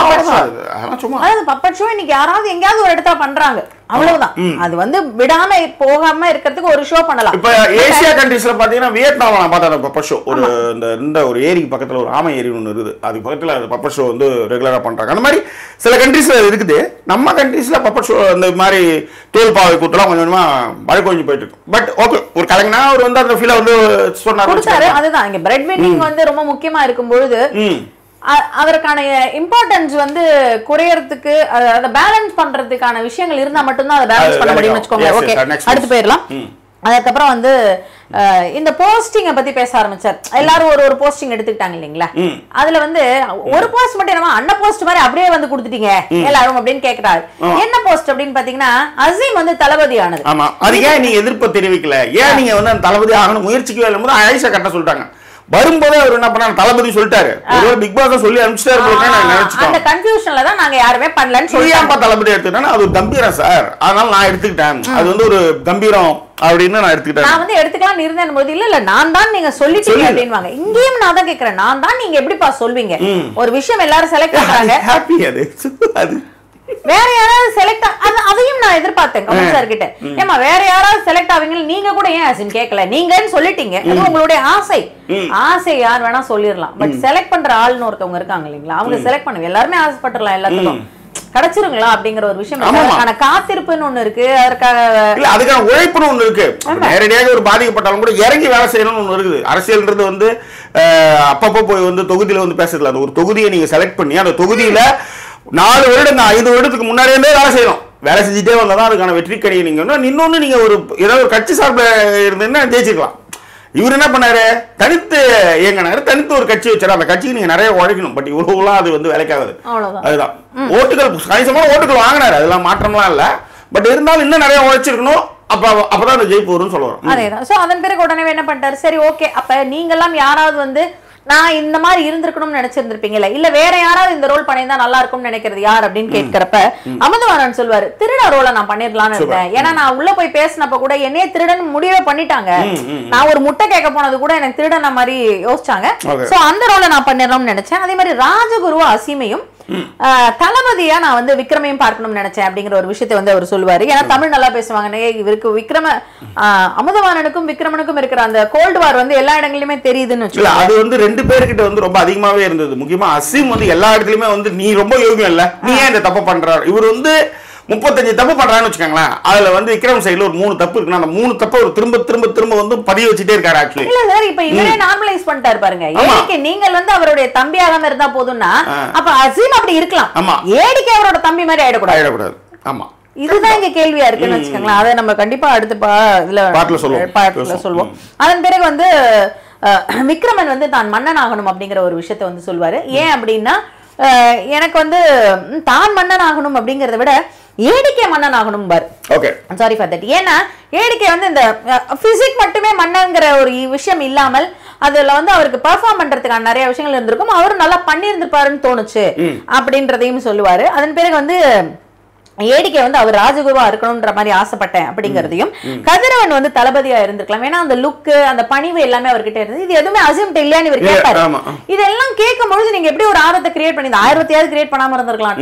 சும்மா பப்பட் ஷோ இன்னைக்கு யாராவது எங்கேயாவது ஒரு இடத்துல பண்றாங்க, அவ்வளவுதான். அது வந்து விடாம போகாம இருக்கிறதுக்கு ஒரு ஷோ பண்ணலாம். இப்ப ஏசியா கண்ட்ரீஸ்ல பாத்தீங்கன்னா வியட்நாம்ல நான் பார்த்தேன் பப்பட் ஷோ. இந்த ஒரு ஏரிக்கு பக்கத்துல ஒரு ஆமை ஏரி ஒன்று இருக்குது, அது பக்கத்துல பப்பட் ஷோ வந்து ரெகுலரா பண்றாங்க. அந்த மாதிரி சில கண்ட்ரீஸ்ல இருக்குது. நம்ம கண்ட்ரீஸ்ல பப்பட் ஷோ இந்த மாதிரி தோல் பாவை கூத்தலாம் கொஞ்சம் கொஞ்சமா மழை கொஞ்சம் போயிட்டு இருக்கு. பட் ஓகே, ஒரு கலைஞனா அவர் வந்து அந்த ஃபீல வந்து சொன்னாரு. அதுதான் இங்க பிரெட் வின்னிங் வந்து ரொம்ப முக்கியமா இருக்கும் பொழுது அதற்கான இம்பார்ட்டன்ஸ் வந்து குறையறதுக்கு, அதை பேலன்ஸ் பண்றதுக்கான விஷயங்கள் இருந்தா மட்டும்தான் அதை பேலன்ஸ் பண்ண முடியும்னு வச்சுக்கோங்க. ஓகே, அடுத்து போயிடலாம். அதுக்கப்புறம் வந்து இந்த போஸ்டிங்க பத்தி பேச ஆரம்பிச்சார். எல்லாரும் ஒரு போஸ்டிங் எடுத்துக்கிட்டாங்க இல்லைங்களா, அதுல வந்து ஒரு போஸ்ட் மட்டும் என்னமா அண்ணன் போஸ்ட் மாதிரி அப்படியே வந்து கொடுத்துட்டீங்க எல்லாரும் அப்படின்னு கேக்குறாரு. என்ன போஸ்ட் அப்படின்னு பாத்தீங்கன்னா, அசீம் வந்து தளபதி ஆனது. ஆமா, அது ஏன் நீங்க எதிர்ப்பு தெரிவிக்கல, ஏன் நீங்க வந்து தளபதி ஆகணும் முயற்சிக்கவே இல்லை போது ஆயிஷா கட்ட சொல்லிட்டாங்க. வரும்போதே அவர் என்ன பண்ணாரு, தளபதி சொல்லிட்டாரு, பிக் பாஸ் சொல்லி அனுப்பிச்சிட்டாரு. அந்த கன்ஃபியூஷன்ல தான் நாங்க யாருமே பண்ணலன்னு சொல்லி தளபதி எடுத்துக்கிட்டேன். அது கம்பீரம் சார், அதனால நான் எடுத்துக்கிட்டேன், அது வந்து ஒரு கம்பீரம் அப்படின்னு நான் எடுத்துக்கிட்டேன். நான் வந்து எடுத்துக்கலாம் இருந்தேன் போது இல்ல நான் தான் நீங்க சொல்லிட்டீங்க அப்படின்வாங்க. இங்கேயும் நான் தான் கேக்குறேன், நான் தான் நீங்க எப்படிப்பா சொல்வீங்க? ஒரு விஷயம் எல்லாரும் செலக்ட் பண்றாங்க, ஹாப்பி அது வேற யாராவது செலக்ட், அதையும் நான் எதிர்பார்த்தேன் கமல் சார் கிட்ட. ஏமா வேற யாராவது செலக்ட் ஆவீங்க, நீங்க கூட ஏன் அசின் கேட்கல, நீங்கன்னு சொல்லிட்டீங்க, அது உங்களுடைய ஆசை யார் வேணா சொல்லிடலாம். பட் செலக்ட் பண்ற ஆள்னு ஒருத்தவங்க இருக்காங்க இல்லைங்களா, அவங்க செலக்ட் பண்ணுங்க. எல்லாருமே ஆசைப்பட்டுலாம் எல்லாத்துக்கும் கிடைச்சிருங்களா அப்படிங்கிற ஒரு விஷயம். அதுக்கான காத்திருப்புன்னு ஒண்ணு இருக்கு, அதுக்கான உழைப்புன்னு ஒண்ணு இருக்கு. நேரடியாக ஒரு பாதிக்கப்பட்டாலும் கூட இறங்கி வேலை செய்யணும்னு ஒண்ணு இருக்குது. அரசியல்ன்றது வந்து அப்பப்போ போய் வந்து தொகுதியில வந்து பேசுறதுல, அந்த ஒரு தொகுதியை நீங்க செலக்ட் பண்ணி அந்த தொகுதியில 4 வருடம் 5 வருடத்துக்கு முன்னாடியே வேலை செய்யணும். வேலை செஞ்சுட்டே வந்தாதான் அதுக்கான வெற்றி கடையை நீங்க இன்னொன்னு நீங்க ஒரு ஏதாவது ஒரு கட்சி சார்பில் இருந்தீங்கன்னா ஜெயிச்சிருக்கலாம். இவர் என்ன பண்ணாரு, தனித்து இயங்கினாரு, தனித்து ஒரு கட்சி வச்சாரு. அந்த கட்சிக்கு நீங்க நிறைய உழைக்கணும். பட் இவ்வளவுலாம் அது வந்து வேலைக்காகுது. அதுதான் ஓட்டுகள் கணிசமான ஓட்டுகள் வாங்கினாரு, அதெல்லாம் மாற்றம்லாம் இல்ல. பட் இருந்தாலும் இன்னும் நிறைய உழைச்சிருக்கணும். அப்பதான் அந்த ஜெயிப்பு வரும்னு சொல்லுவாங்க. அதேதான். சோ அதன் பிறகு உடனே என்ன பண்ணிட்டாரு, சரி ஓகே, அப்ப நீங்க எல்லாம் யாராவது வந்து நான் இந்த மாதிரி இருந்திருக்கணும்னு நினைச்சிருந்திருப்பீங்கல்ல, இல்ல வேற யாராவது இந்த ரோல் பண்ணியிருந்தா நல்லா இருக்கும்னு நினைக்கிறது யார் அப்படின்னு கேட்கிறப்ப அமுதவாணன் சொல்வாரு, திருட ரோலை நான் பண்ணிடலாம்னு இருந்தேன். ஏன்னா நான் உள்ள போய் பேசினப்ப கூட என்னையே திருடன் முடிவே பண்ணிட்டாங்க. நான் ஒரு முட்டை கேட்க போனது கூட எனக்கு திருடன மாதிரி யோசிச்சாங்க. சோ அந்த ரோலை நான் பண்ணிடலாம்னு நினைச்சேன். அதே மாதிரி ராஜகுருவா அசீமையும் தளபதியா நான் வந்து விக்ரமையும் பார்க்கணும்னு நினைச்சேன் அப்படிங்கிற ஒரு விஷயத்தை அவர் சொல்லுவாரு. ஏன்னா தமிழ் நல்லா பேசுவாங்க. இவருக்கு அமுதவாணனுக்கும் விக்ரமனுக்கும் இருக்கிற அந்த கோல்டு வார் வந்து எல்லா இடங்களிலுமே தெரியுதுன்னு வச்சுக்கோங்க. அது வந்து ரெண்டு பேர்கிட்ட வந்து ரொம்ப அதிகமாவே இருந்தது. முக்கியமா அசீம் வந்து எல்லா இடத்துலயுமே வந்து நீ ரொம்ப யோகியம் இல்ல, நீ ஏன் இந்த தப்பு பண்றாரு, இவர் வந்து 35 தப்பு பண்றான்னு வச்சுக்கோங்களேன். அதுல வந்து விக்ரம் சைடுல ஒரு 3 தப்பு இருக்குன்னா அந்த 3 தப்பு ஒரு திரும்ப திரும்ப திரும்ப வந்து பதிய வச்சுட்டே இருக்காரு. ஆக்சுவலி இல்ல சார், இப்ப இவரே நார்மலைஸ் பண்ணிட்டாரு பாருங்க. ஏடிகே நீங்கள் வந்து அவருடைய தம்பியாக இருந்தா போதும்னா அப்ப அசீம் அப்படி இருக்கலாம், ஏடிகே அவரோட தம்பி மாதிரி ஆயிடக்கூடாது. ஆமா, இதுதான் இங்க கேள்வியா இருக்குன்னு வச்சுக்கோங்களேன். அதை நம்ம கண்டிப்பா அடுத்து பாட்டுல சொல்லுவோம். அதன் பிறகு வந்து விக்ரமன் வந்து தான் மன்னன் ஆகணும் அப்படிங்கிற ஒரு விஷயத்த வந்து சொல்வாரு. ஏன் அப்படின்னா எனக்கு வந்து தான் மன்னன் ஆகணும் அப்படிங்கறத விட ஏடிகே மன்னன் ஆகணும் பாரு. Okay, sorry for that. ஏன்னா ஏடிகே வந்து இந்த பிசிக் மட்டுமே மன்னன்ங்கிற ஒரு விஷயம் இல்லாமல் அதுல வந்து அவருக்கு பெர்ஃபார்ம் பண்றதுக்கான நிறைய விஷயங்கள் இருந்திருக்கும். அவரும் நல்லா பண்ணியிருந்திருப்பாருன்னு தோணுச்சு அப்படின்றதையும் சொல்லுவாரு. அதன் பிறகு வந்து ஏடிகே வந்து அவர் ராஜகுருவா இருக்கணும்ன்ற மாதிரி ஆசைப்பட்டேன் அப்படிங்கறதையும், கதிரவன் வந்து தளபதியா இருந்திருக்கலாம். ஏன்னா அந்த லுக்கு அந்த பணிவு எல்லாமே அவர்கிட்ட இருந்தது. இது எதுவுமே அசீம்ட்ட இல்லையான்னு இவர் கேட்பாரு. இதெல்லாம் கேட்கும் பொழுது நீங்க எப்படி ஒரு ஆர்வத்தை கிரியேட் பண்ணி 1000 கிரியேட் பண்ணாம இருந்திருக்கலாம்.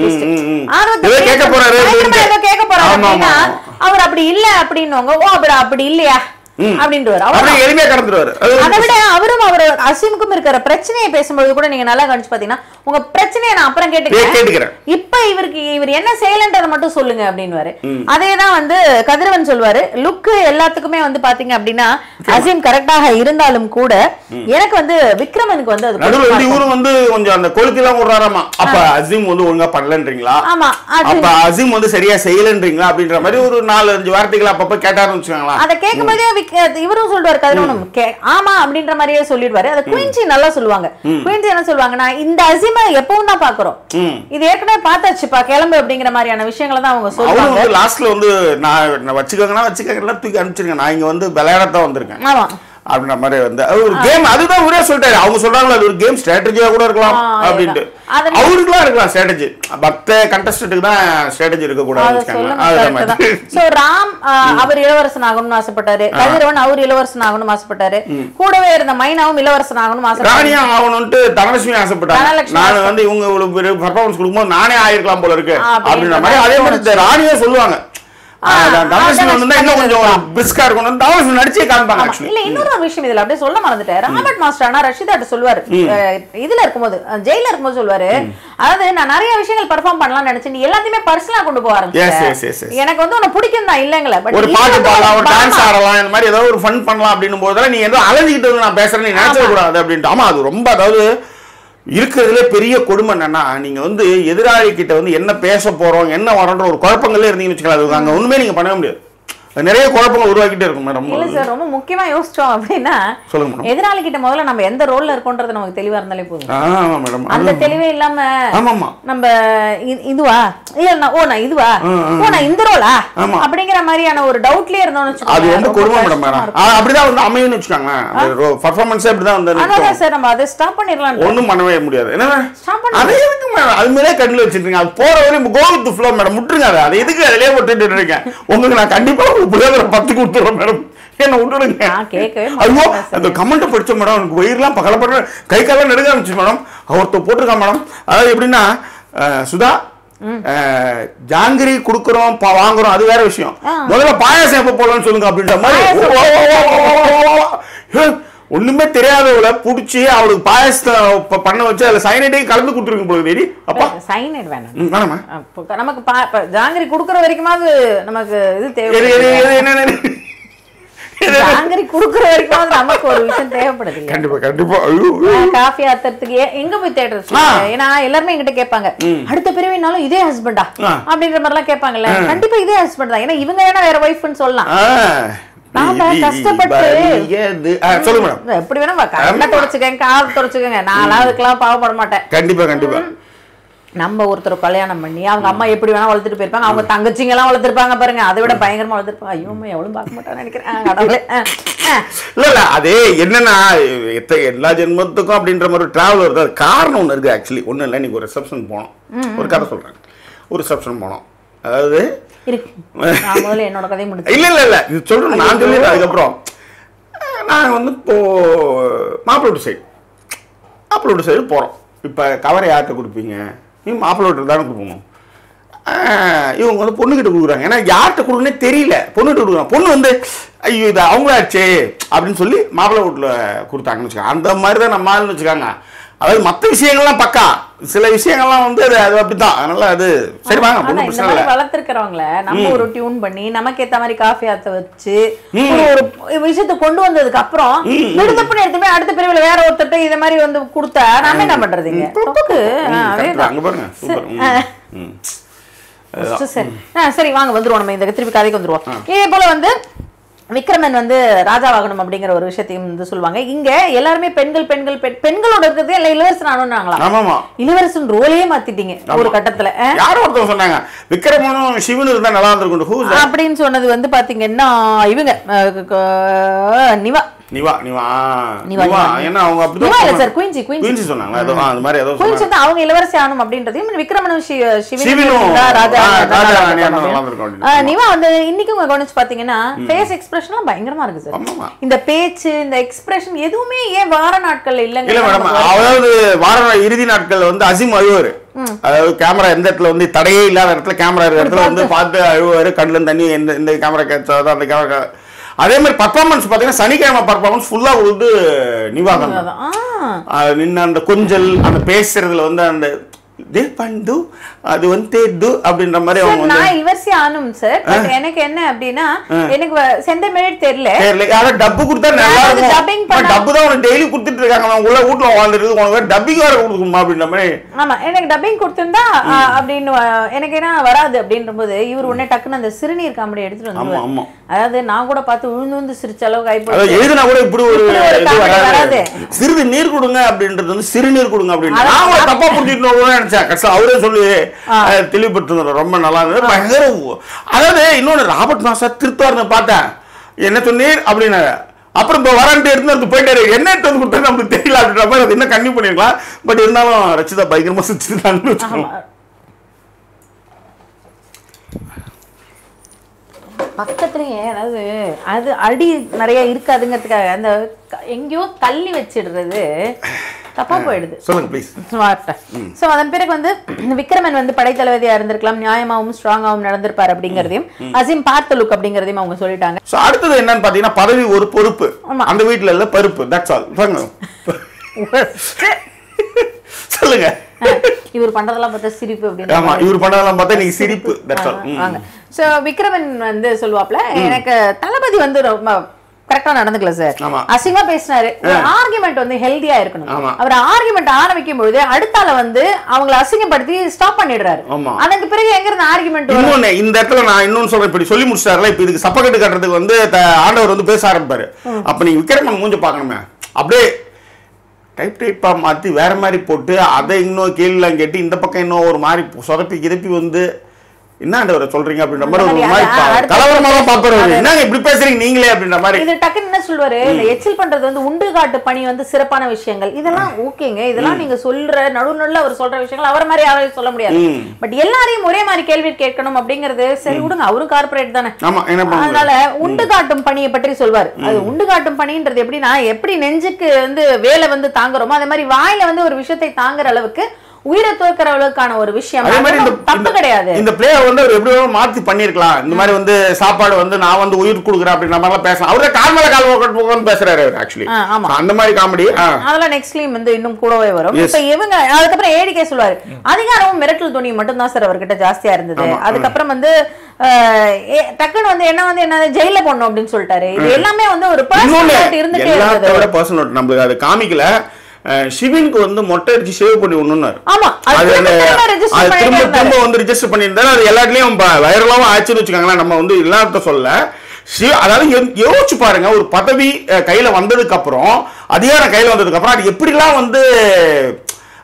கேட்க போறாரு அப்படின்னா அவர் அப்படி இல்ல அப்படின்னு அப்படி இல்லையா அப்படின்றவர் எளிமையா கடந்துருவாரு. அதை விட அவரும் அசீமுக்கும் இருக்கிற பிரச்சனையை பேசும்போது கூட நீங்க நல்லா கவனிச்சு பாத்தீங்கன்னா, உங்க பிரச்சனையை நான் அப்புறம் கேட்டுக்கிறேன், இப்ப இவர் என்ன செய்யலன்றதை மட்டும் சொல்லுங்க அப்படின்னு. அதேதான் வந்து கதிரவன் சொல்வாரு. லுக்கு எல்லாத்துக்குமே வந்து பாத்தீங்க அப்படின்னா அசீம் கரெக்டாக இருந்தாலும் கூட எனக்கு வந்து விக்ரமனுக்கு வந்து இவரு வந்து கொஞ்சம் அந்த கொளுத்தி எல்லாம் விடுறாராமா. அப்ப அசீம் வந்து ஒழுங்கா பண்ணலன்றீங்களா, ஆமா அப்ப அசீம் வந்து சரியா செய்யலன்றீங்களா அப்படின்ற மாதிரி ஒரு 4-5 வார்த்தைகள் அப்பப்ப கேட்டாருன்னு வச்சுக்கோங்களா. அதை கேட்கும்போதே இவரும் சொல்றாரு, கதிரவனும் ஆமா அப்படின்ற மாதிரியே சொல்லிடுவாரு. அதை குயின்சி நல்லா சொல்லுவாங்க. குயின்சி என்ன சொல்லுவாங்கன்னா, இந்த அசீமை எப்பவும் தான் பாக்குறோம், இது ஏற்கனவே பார்த்தாச்சுப்பா கிளம்பு அப்படிங்கிற மாதிரியான விஷயங்களை தான் அவங்க சொல்லுவாங்க. லாஸ்ட்ல வந்து நான் வச்சுக்கோங்கன்னா தூக்கி அனுப்பிச்சிருங்க, நான் இங்க வந்து விளையாடத்தான் வந்திருக்கேன். ஆமா அப்படின்ற மாதிரி வந்து ஒரு கேம். அதுதான் அவரே சொல்லிட்டாரு. அவங்க சொல்றாங்களா அது ஒரு கேம் ஸ்ட்ராட்டஜியா கூட இருக்கலாம் அப்படின்ட்டு. அவருக்குலாம் இருக்கலாம் ஸ்ட்ராட்டஜி, பக்த கண்டஸ்டன்ட்டுக்கு தான் ஸ்ட்ராட்டஜி இருக்க கூடாது. சோ ராம் அவர் இளவரசன் ஆகணும்னு ஆசைப்பட்டாரு, கதிரவன் அவர் இளவரசன் ஆகணும்னு ஆசைப்பட்டாரு, கூடவே இருந்த மைனாவும் இளவரசன் ஆகணும்னு ஆசைப்பட்டாரு, ராணியா ஆகணும்ட்டு தனலட்சுமி ஆசைப்பட்டாங்க. நான் வந்து இவங்க இவ்வளவு பெர்ஃபார்மன்ஸ் கொடுக்கும்போது நானே ஆயிருக்கலாம் போல இருக்கு அப்படின்ற மாதிரி. அதே மாதிரி ராணியா சொல்லுவாங்க, இன்னொரு விஷயம் இதுல அப்படியே சொல்ல மறந்துட்டேன். ராபர்ட் மாஸ்டர் ரஷிதாட்ட சொல்லுவாரு, இதுல இருக்கும்போது ஜெயில இருக்கும்போது சொல்லுவாரு, அதாவது நான் நிறைய விஷயங்கள் பெர்ஃபார்ம் பண்ணலாம்னு நினைச்சேன், நீ எல்லாத்தையுமே பர்சனலா கொண்டு போக ஆரம்பிச்ச, எனக்கு வந்து உன்னை பிடிக்கும் தான் இல்லங்களே, பட் ஒரு பாட்டு பாடலாம், ஒரு டான்ஸ் ஆடலாம், இந்த மாதிரி ஏதாவது ஒரு ஃபன் பண்ணலாம் அப்படின்னு போதுல நீ ஏதோ அலைஞ்சிட்டு வந்து நான் பேசுறேன் நீ நினைச்ச கூடாது அப்படின்ட்டு. ஆமா, அது ரொம்ப அதாவது இருக்கிறதுல பெரிய கொடுமை என்னன்னா, நீங்க வந்து எதிராளி கிட்ட வந்து என்ன பேச போறோம் என்ன வரோன்ற ஒரு குழப்பங்களே இருந்தீங்கன்னு வச்சுக்கலாம், அங்க ஒண்ணுமே நீங்க பண்ணவே முடியாது. நிறைய குழப்பங்கள் உருவாக்கிட்டே இருக்கும் மேடம். இல்ல சார், ரொம்ப முக்கியமா யோசிச்சோம் அப்படின்னா, எதிராளி கிட்ட முதல்ல நம்ம எந்த ரோல்ல இருக்கோன்றது நமக்கு தெளிவா இருந்தாலே போதும். ஆமா மேடம், அந்த தெளிவே இல்லாம ஆமாமா நம்ம இதுவா இல்ல நான் இதுவா நான் இந்த ரோலா அப்படிங்கிற மாதிரியான ஒரு டவுட்லயே இருந்தோம்னு வச்சுக்கோங்க, அது ரொம்ப கொடுமை மேடம். அப்படிதான் வந்து அமையும்னு வச்சுக்கோங்க, பெர்ஃபார்மன்ஸ் அப்படிதான் வந்து. அதான் சார், நம்ம அதை ஸ்டாப் பண்ணிடலாம். ஒண்ணும் பண்ணவே முடியாது. என்ன அது எதுக்கு மேடம் அது மேலே கண்ணில் வச்சிருக்கீங்க, அது போற வரையும் கோ வித் ஃப்ளோ மேடம், முட்டுருங்க. அது எதுக்கு அதிலே போட்டுட்டு இருக்கேன். உங்களுக்கு நான் கண்டிப்பா 10 கொடுத்துருவேன் மேடம், என்ன விட்டுடுங்க. ஐயோ அந்த கமெண்ட் படிச்ச மேடம், எனக்கு வயிறுலாம் பகலப்பட கை காலம் நெடுங்க ஆரம்பிச்சு மேடம். ஒருத்த போட்டிருக்கான் மேடம், அதாவது எப்படின்னா, சுதா ஜாங்கிரி குடுக்குறோம் வாங்குறோம் அது வேற விஷயம், முதல்ல பாயாசம் எப்ப போடலாம்னு சொல்லுங்க அப்படின்ற மாதிரி. ஒண்ணுமே தெரியாதவளை புடிச்சு அவளுக்கு பாயசத்தை பண்ண வச்சு அதுல சைனைடே கலந்து கொடுத்துருக்கு போல தேடி. அப்பா சைனைட் வேணாம், நமக்கு ஜாங்கிரி குடுக்குற வரைக்குமாவது நமக்கு இது தேவை. ஜாங்கிரி குடுக்குற வரைக்கும் நமக்கு ஒரு விஷயம் தேவைப்படுது. கண்டிப்பா கண்டிப்பா. காஃபி ஆத்துறதுக்கு எங்க போய் தேடுறது? ஏன்னா எல்லாருமே என்கிட்ட கேட்பாங்க, அடுத்த பிரிவினாலும் இதே ஹஸ்பண்டா அப்படின்ற மாதிரி எல்லாம் கேட்பாங்கல்ல. கண்டிப்பா இதே ஹஸ்பண்ட் தான், ஏன்னா இவங்க வேணா வேற ஒய்ஃப்னு சொல்லலாம். கஷ்டப்பட்டு சொல்லுங்க மேடம், எப்படி வேணா கண்ணை தொடச்சுக்கங்க, காது தொடச்சுக்கங்க, நான் அதுக்கெல்லாம் பாவப்பட மாட்டேன். கண்டிப்பா கண்டிப்பா. நம்ம ஒருத்தர் கல்யாணம் பண்ணி அவங்க அம்மா எப்படி வேணா வளர்த்துட்டு போயிருப்பாங்க, அவங்க தங்கச்சிங்க எல்லாம் வளர்த்துருப்பாங்க பாருங்க, அதை விட பயங்கரமா வளர்த்துருப்பாங்க. ஐயோ அம்மா எவ்வளவு பார்க்க மாட்டான்னு நினைக்கிறேன். இல்ல அது என்னன்னா எல்லா ஜென்மத்துக்கும் அப்படின்ற மாதிரி டிராவல் வருது. காரணம் ஒண்ணு இருக்கு ஆக்சுவலி. ஒண்ணு இல்லை, இன்னைக்கு ஒரு ரிசப்ஷன் போனோம். ஒரு கதை சொல்றேன். ஒரு ரிசப்ஷன் போனோம். அதாவது முதல்ல என்னோட கதையை முடிச்சு இல்ல இது சொல்றேன் நான் சொல்லிடுறேன். அதுக்கப்புறம் நாங்கள் வந்து இப்போ மாப்பிள்ளை வீட்டு சைடு போகிறோம். இப்போ கவரை யார்கிட்ட கொடுப்பீங்க? நீங்கள் மாப்பிள்ளை வீட்டு தானே கொடுக்கணும். இவங்க வந்து பொண்ணுக்கிட்ட கொடுக்குறாங்க. ஏன்னா யார்கிட்ட கொடுக்குன்னே தெரியல. பொண்ணுகிட்ட கொடுக்குறாங்க. பொண்ணு வந்து ஐயோ இது அவங்களாச்சே அப்படின்னு சொல்லி மாப்பிள்ளை வீட்டில் கொடுத்தாங்கன்னு வச்சுக்காங்க. அந்த மாதிரி தான் நம்ம ஆளுன்னு வச்சுக்காங்க. அதாவது மற்ற விஷயங்கள்லாம் பக்கா, சில விஷயங்கள்லாம் வந்து அது அப்படித்தான். அதனால அது சரி வாங்க பிரச்சனை இல்லை. வளர்த்துருக்கிறவங்கள நம்ம ஒரு டியூன் பண்ணி நமக்கு ஏற்ற மாதிரி காஃபி ஆத்த வச்சு ஒரு விஷயத்தை கொண்டு வந்ததுக்கு அப்புறம் விடுதப்புன்னு எடுத்துமே அடுத்த பிரிவில் வேற ஒருத்தட்ட இதை மாதிரி வந்து கொடுத்தா நாம என்ன பண்றதுங்க? சரி வாங்க வந்துருவோம், நம்ம இந்த திருப்பி கதைக்கு வந்துருவோம். இதே போல வந்து விக்ரமன் வந்து ராஜாவாகணும் அப்படிங்கிற ஒரு விஷயத்தையும் வந்து சொல்லுவாங்க. இங்க எல்லாருமே பெண்களோட இருக்கிறதே இல்ல இளவரசன் ஆகணும்னாங்களா? இளவரசன் ரோலையே மாத்திட்டீங்க ஒரு கட்டத்துல. யாரோ ஒருத்தர் சொன்னாங்க விக்ரமனும் சிவனும் இருந்தா நல்லா இருந்திருக்கும் அப்படின்னு சொன்னது வந்து பாத்தீங்கன்னா இவங்க நிவா நிவா நிவா நிவா ஏன்னா அவங்க அப்படிதான் இல்ல சார் குயின்சி குயின்சி சொன்னாங்க. அது மாதிரி ஏதோ குயின்சி தான் அவங்க இளவரசி ஆகணும் அப்படின்றதையும் விக்ரமனும் சிவனும் ராஜா நிவா வந்து இன்னைக்கு உங்க கவனிச்சு பாத்தீங்கன்னா ஃபேஸ் எக்ஸ்பிரஷன்லாம் பயங்கரமா இருக்கு சார். இந்த பேச்சு இந்த எக்ஸ்பிரஷன் எதுவுமே ஏன் வார நாட்கள்ல இல்லங்க. இல்ல மேடம், அதாவது வார இறுதி நாட்கள்ல வந்து அசீம் அழுவாரு. அதாவது கேமரா எந்த இடத்துல வந்து தடையே இல்லாத இடத்துல கேமரா இருக்கிற இடத்துல வந்து பார்த்து அழுவாரு. கண்ணுல தண்ணி இந்த கேமரா கேட்சாதான் அந்த கேமரா. அதே மாதிரி பர்ஃபார்மன்ஸ் பார்த்தீங்கன்னா சனிக்கிழமை பர்ஃபார்மன்ஸ் ஃபுல்லாக வந்து நிவாகம் நின்று அந்த கொஞ்சல் அந்த பேசுறதுல வந்து அந்த அது வந்து அப்படின்ற மாதிரி அவங்க நான் இவர்சி ஆனும் சார். பட் எனக்கு என்ன அப்படின்னா எனக்கு சென்டிமெண்ட் தெரியல. டப்பு கொடுத்தா நல்லா இருக்கும். டப்பு தான் உனக்கு டெய்லி கொடுத்துட்டு இருக்காங்க. உள்ள வீட்டுல வாழ்ந்துருக்கு உனக்கு டப்பிங் வேற கொடுக்கணுமா அப்படின்ற மாதிரி. ஆமா எனக்கு டப்பிங் கொடுத்துருந்தா அப்படின்னு எனக்கு என்ன வராது அப்படின்ற போது இவர் உடனே டக்குன்னு அந்த சிறுநீர் காமெடி எடுத்துட்டு வந்து, அதாவது நான் கூட பார்த்து விழுந்து சிரிச்ச அளவுக்கு ஆயிப்போச்சு. எழுதுனா கூட இப்படி ஒரு வராது. சிறிது நீர் கொடுங்க அப்படின்றது வந்து சிறுநீர் கொடுங்க அப்படின்னு நான் தப்பா புரிஞ்சுட்டு அவரே சொல்லி தெளிவுபடுத்து. ரொம்ப நல்லா இருந்தது. பயங்கர. அதாவது இன்னொன்னு ராபர்ட் மாசா திருத்தாருன்னு பார்த்தேன். என்ன சொன்னீர் அப்படின்னு அப்புறம் இப்போ வரான்ட்டு எடுத்து போயிட்டாரு. என்ன எடுத்து வந்து கொடுத்தா நமக்கு தெரியல அப்படின்ற மாதிரி அது இன்னும் கன்டினியூ பண்ணிருக்கலாம். பட் இருந்தாலும் ரச்சிதா பயங்கரமா சிரிச்சுட்டான்னு வச்சுக்கோங்க. பக்கத்துலயே அதாவது அது அடி நிறைய இருக்காதுங்கிறதுக்காக அந்த எங்கேயோ தள்ளி வச்சிடுறது தப்பா போயிடுது. சொல்லுங்க ப்ளீஸ். சோ அதன் பிறகு வந்து விக்ரமன் வந்து படைத்தளபதியா இருந்திருக்கலாம், நியாயமாவும் ஸ்ட்ராங்காவும் நடந்திருப்பாரு அப்படிங்கறதையும் அசீம் பார்த்த லுக் அப்படிங்கறதையும் அவங்க சொல்லிட்டாங்க. சோ அடுத்தது என்னன்னு பாத்தீங்கன்னா பதவி ஒரு பொறுப்பு. அந்த வீட்டுல இல்ல பருப்பு. That's all. சொல்லுங்க. இவர் பண்றதெல்லாம் பார்த்தா சிரிப்பு அப்படின்னு. ஆமா இவர் பண்றதெல்லாம் பார்த்தா நீங்க சிரிப்பு. That's all. வாங்க. சோ விக்ரமன் வந்து சொல்லுவாப்ல எனக்கு தளபதி வந்து ரொம்ப கரெக்டா நடந்துக்கல சார், அசிங்கமா பேசினாரு. ஆர்குமெண்ட் வந்து ஹெல்தியா இருக்கணும். அவர் ஆர்குமெண்ட் ஆரம்பிக்கும் பொழுது அடுத்தால வந்து அவங்களை அசிங்கப்படுத்தி ஸ்டாப் பண்ணிடுறாரு. அதுக்கு பிறகு எங்க இருந்து ஆர்குமெண்ட் இன்னொன்னு இந்த இடத்துல நான் இன்னொன்னு சொல்றேன். இப்படி சொல்லி முடிச்சாருல, இப்ப இதுக்கு சப்பக்கட்டு கட்டுறதுக்கு வந்து ஆண்டவர் வந்து பேச ஆரம்பிப்பாரு. அப்ப நீங்க விக்ரமன் மூஞ்ச பாக்கணுமே, அப்படியே டைப்பா மாத்தி வேற மாதிரி போட்டு அதை இன்னும் கேள்விலாம் கேட்டு இந்த பக்கம் இன்னும் ஒரு மாதிரி சொதப்பி கிதப்பி வந்து என்ன சொல்றீங்க அப்படின்ற மாதிரி ஒரு மாதிரி கலவரமா பாக்குறது. என்னங்க இப்படி பேசுறீங்க நீங்களே அப்படின்ற மாதிரி. இது டக்குன்னு என்ன சொல்வாரு, எச்சில் பண்றது வந்து உண்டு காட்டு பணி வந்து சிறப்பான விஷயங்கள் இதெல்லாம் ஓகேங்க, இதெல்லாம் நீங்க சொல்ற நடுநடுல அவர் சொல்ற விஷயங்கள் அவர் மாதிரி யாரும் சொல்ல முடியாது. பட் எல்லாரையும் ஒரே மாதிரி கேள்வி கேட்கணும் அப்படிங்கிறது சரி விடுங்க, அவரும் கார்பரேட் தானே. அதனால உண்டு காட்டும் பணியை பற்றி சொல்வாரு. அது உண்டு காட்டும் பணின்றது எப்படின்னா எப்படி நெஞ்சுக்கு வந்து வேலை வந்து தாங்குறோமோ அதே மாதிரி வாயில வந்து ஒரு விஷயத்தை தாங்குற அளவுக்கு உயிரை தோற்கிற அளவுக்கான ஒரு விஷயம் தப்பு கிடையாது. இந்த பிளேயர் வந்து அவர் எப்படி மாத்தி பண்ணிருக்கலாம். இந்த மாதிரி வந்து சாப்பாடு வந்து நான் வந்து உயிர் கொடுக்குறேன் அப்படின்ற மாதிரி பேசலாம். அவரே கால் மேல கால் போட்டு பேசுறாரு ஆக்சுவலி. அந்த மாதிரி காமெடி அதெல்லாம் நெக்ஸ்ட்லயும் வந்து இன்னும் கூடவே வரும். இப்ப இவங்க அதுக்கப்புறம் ஏடிகே சொல்லுவாரு அதிகாரமும் மிரட்டல் துணி மட்டும் தான் சார் அவர்கிட்ட ஜாஸ்தியா இருந்தது. அதுக்கப்புறம் வந்து டக்குன்னு வந்து என்ன ஜெயில போடணும் அப்படின்னு சொல்லிட்டாரு. இது எல்லாமே வந்து ஒரு பர்சனல் இருந்துட்டே இருந்தது. பர்சனல் நம்மளுக்கு அது காமிக்கல. ஷிவினுக்கு வந்து மொட்டை அடிச்சு சேவ் பண்ணி ஒண்ணுன்னாரு. திரும்ப வந்து ரிஜிஸ்டர் பண்ணியிருந்தாரு. அது எல்லாத்துலயும் வைரலாவும் ஆச்சுன்னு வச்சுக்காங்களேன். நம்ம வந்து இல்லாத சொல்ல அதாவது யோசிச்சு பாருங்க, ஒரு பதவி கையில வந்ததுக்கு அப்புறம் அதிகாரம் கையில வந்ததுக்கு அப்புறம் அது எப்படிலாம் வந்து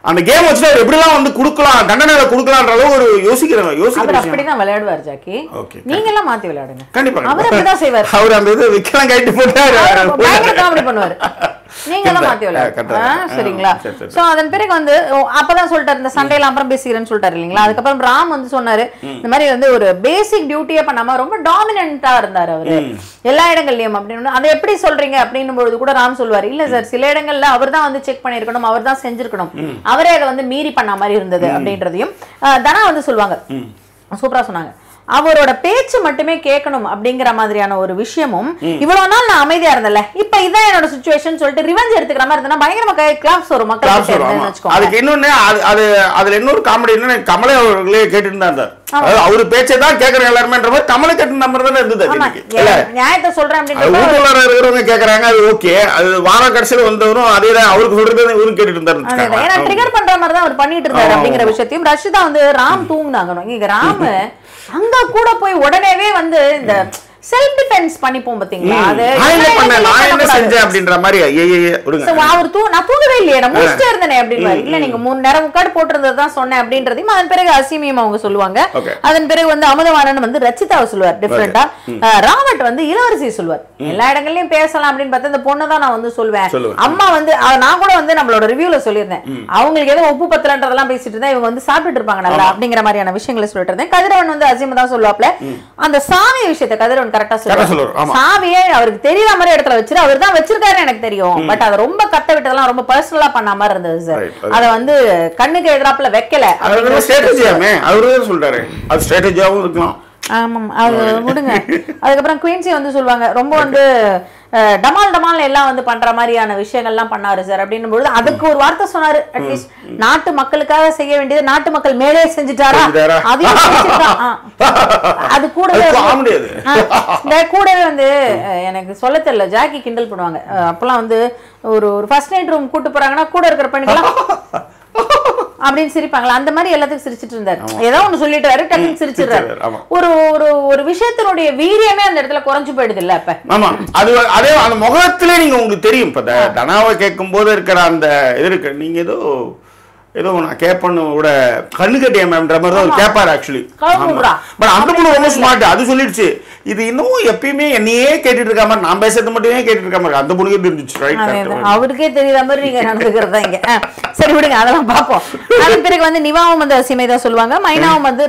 அந்த கேம் வச்சு அவர் எப்படிலாம் வந்து கொடுக்கலாம், தண்டனைகளை கொடுக்கலாம்ன்ற அளவு ஒரு யோசிக்கிற அப்படிதான் விளையாடுவார் ஜாக்கி. நீங்க எல்லாம் மாத்தி விளையாடுங்க. கண்டிப்பா அவர் அப்படிதான் செய்வார். அவர் அந்த இது விக்ரம் கைட்டு போட்டு காமெடி பண்ணுவாரு. நீங்க தான் மாத்தி விளையாடுங்க. சரிங்களா? சோ அதன் பிறகு வந்து அப்பதான் சொல்லிட்டாரு இந்த சண்டையில அப்புறம் பேசிக்கிறேன்னு சொல்லிட்டாரு இல்லீங்களா. அதுக்கப்புறம் ராம் வந்து சொன்னாரு இந்த மாதிரி வந்து ஒரு பேசிக் டியூட்டியே பண்ணாம ரொம்ப டாமினன்ட்டா இருந்தாரு அவரு எல்லா இடங்கள்லயும் அப்படின்னு. அதை எப்படி சொல்றீங்க அப்படின்னும் பொழுது கூட ராம் சொல்லுவாரு, இல்ல சார் சில இடங்கள்ல அவர் தான் வந்து செக் பண்ணிருக்கணும், அவர் தான் செஞ்சிருக்கணும், அவரே அதை வந்து மீறி பண்ண மாதிரி இருந்தது அப்படின்றதையும் தனா வந்து சொல்லுவாங்க. சூப்பரா சொன்னாங்க. அவரோட பேச்சு மட்டுமே கேட்கணும் அப்படிங்கிற மாதிரியான ஒரு விஷயமும் இவ்வளவு நாள் நான் அமைதியா இருந்தல, இப்ப இதான் என்னோட சிச்சுவேஷன் சொல்லிட்டு ரிவெஞ்ச் எடுத்துக்கிற மாதிரி இருந்தா பயங்கரமா கிளாப்ஸ் வரும் மக்களுக்கு. அதுக்கு இன்னொன்னு அதுல இன்னொரு காமெடி என்ன, கமலே அவர்களே கேட்டு இருந்தார். அவரு பேச்சை தான் கேக்குற எல்லாருமே கமலை கேட்டு நம்பர் தானே இருந்தது. நியாயத்தை சொல்றேன் இருக்கிறவங்க கேக்குறாங்க, அது ஓகே. அது வார கடைசியில வந்தவரும் அதே அவருக்கு சொல்றது இவரும் கேட்டுட்டு இருந்தாரு. ஏன்னா ட்ரிகர் பண்ற மாதிரி தான் அவர் பண்ணிட்டு இருந்தாரு அப்படிங்கிற விஷயத்தையும். ரஷிதா வந்து ராம் தூங்குனாங்க, இங்க ராம் அங்க கூட போய் உடனேவே வந்து இந்த செல்ஃப் டிஃபென்ஸ் பண்ணிப்போம் பாத்தீங்களா. அது நான் என்ன செஞ்சேன் அப்படின்ற மாதிரி அவர் நான் தூங்கவே இல்லையே, நான் முடிச்சிட்டே இருந்தேனே அப்படின்னு. இல்ல நீங்க 3 நேரம் உட்காடு போட்டிருந்ததுதான் சொன்னேன் அப்படின்றதையும் அதன் பிறகு அசீமியம் அவங்க சொல்லுவாங்க. அதன் பிறகு வந்து அமுதவாணன் வந்து ரச்சிதாவை சொல்லுவார் டிஃபரெண்டா. ராவட் வந்து இளவரசி சொல்லுவார். எல்லா இடங்கள்லயும் பேசலாம் அப்படின்னு பார்த்தா இந்த பொண்ணு தான் நான் வந்து சொல்லுவேன். அம்மா வந்து நான் கூட வந்து நம்மளோட ரிவ்யூல சொல்லியிருந்தேன், அவங்களுக்கு ஏதோ உப்பு பத்தலன்றதெல்லாம் பேசிட்டு இருந்தா இவங்க வந்து சாப்பிட்டு இருப்பாங்க நல்லா அப்படிங்கிற மாதிரியான விஷயங்களை சொல்லிட்டு இருந்தேன். கதிரவன் வந்து அசீம் தான் சொல்லுவாப்ல. அந்த சாமி விஷயத்தை கதிரவன் கரெக்டா சொல்லுவாரு. சாவியே அவருக்கு தெரியற மாதிரி இடத்துல வச்சிரு, அவர் தான் வச்சிருக்காரு எனக்கு தெரியும், பட் அது ரொம்ப கத்த விட்டதெல்லாம் ரொம்ப பர்சனலா பண்ண மாதிரி இருந்தது சார். அத வந்து கண்ணுக்கு எதிராப்புல வைக்கல. அவரு சொல்றாரு அது ஸ்ட்ராட்டஜியாவும் இருக்கலாம். ஆமாம், அது விடுங்க. அதுக்கப்புறம் குயின்சி வந்து சொல்லுவாங்க ரொம்ப வந்து டமால் எல்லாம் வந்து பண்ற மாதிரியான விஷயங்கள்லாம் பண்ணாரு சார் அப்படின்னும் பொழுது அதுக்கு ஒரு வார்த்தை சொன்னாரு, அட்லீஸ்ட் நாட்டு மக்களுக்காக செய்ய வேண்டியது நாட்டு மக்கள் மேலே செஞ்சுட்டாரா, அதையும் அது கூடவே வந்து எனக்கு சொல்ல தெரியல, ஜாக்கி கிண்டல் பண்ணுவாங்க. அப்பெல்லாம் வந்து ஒரு ஃபர்ஸ்ட் நைட் ரூம் கூட்டு போறாங்கன்னா கூட இருக்கிற பெண்கள்லாம் அப்படின்னு சிரிப்பாங்களா, அந்த மாதிரி எல்லாத்துக்கும் சிரிச்சிட்டு இருந்தாரு. ஏதோ ஒண்ணு சொல்லிட்டு டக்குன்னு சிரிச்சிடுறாரு. ஒரு ஒரு ஒரு விஷயத்தினுடைய வீரியமே அந்த இடத்துல குறைஞ்சு போயிடுது இல்ல. அப்ப ஆமா, அது அதே அந்த முகத்திலே நீங்க உங்களுக்கு தெரியும். இப்ப தனாவை கேட்கும் போது இருக்கிற அந்த இது இருக்கு, நீங்க ஏதோ நான் கேட்பேன்னு கூட கண்ணு கட்டிய மேம்ன்ற மாதிரி தான் கேட்பாரு ஆக்சுவலி. பட் அந்த பொண்ணு ரொம்ப ஸ்மார்ட், அது சொல்லிடுச்சு. இது இன்னும் எப்பயுமே என்னையே கேட்டுட்டு இருக்க மாதிரி, நான் பேசுறது மட்டுமே கேட்டுட்டு இருக்க மாதிரி அந்த பொண்ணுக்கே தெரிஞ்சிச்சு. அவருக்கே தெரியாத மாதிரி நீங்க நடந்துக்கிறதா இங்க. சரி விடுங்க, அதெல்லாம் பார்ப்போம். அதன் பிறகு வந்து நிவாவும் வந்து அசீமை தான் சொல்லுவாங்க. மைனாவும் வந்து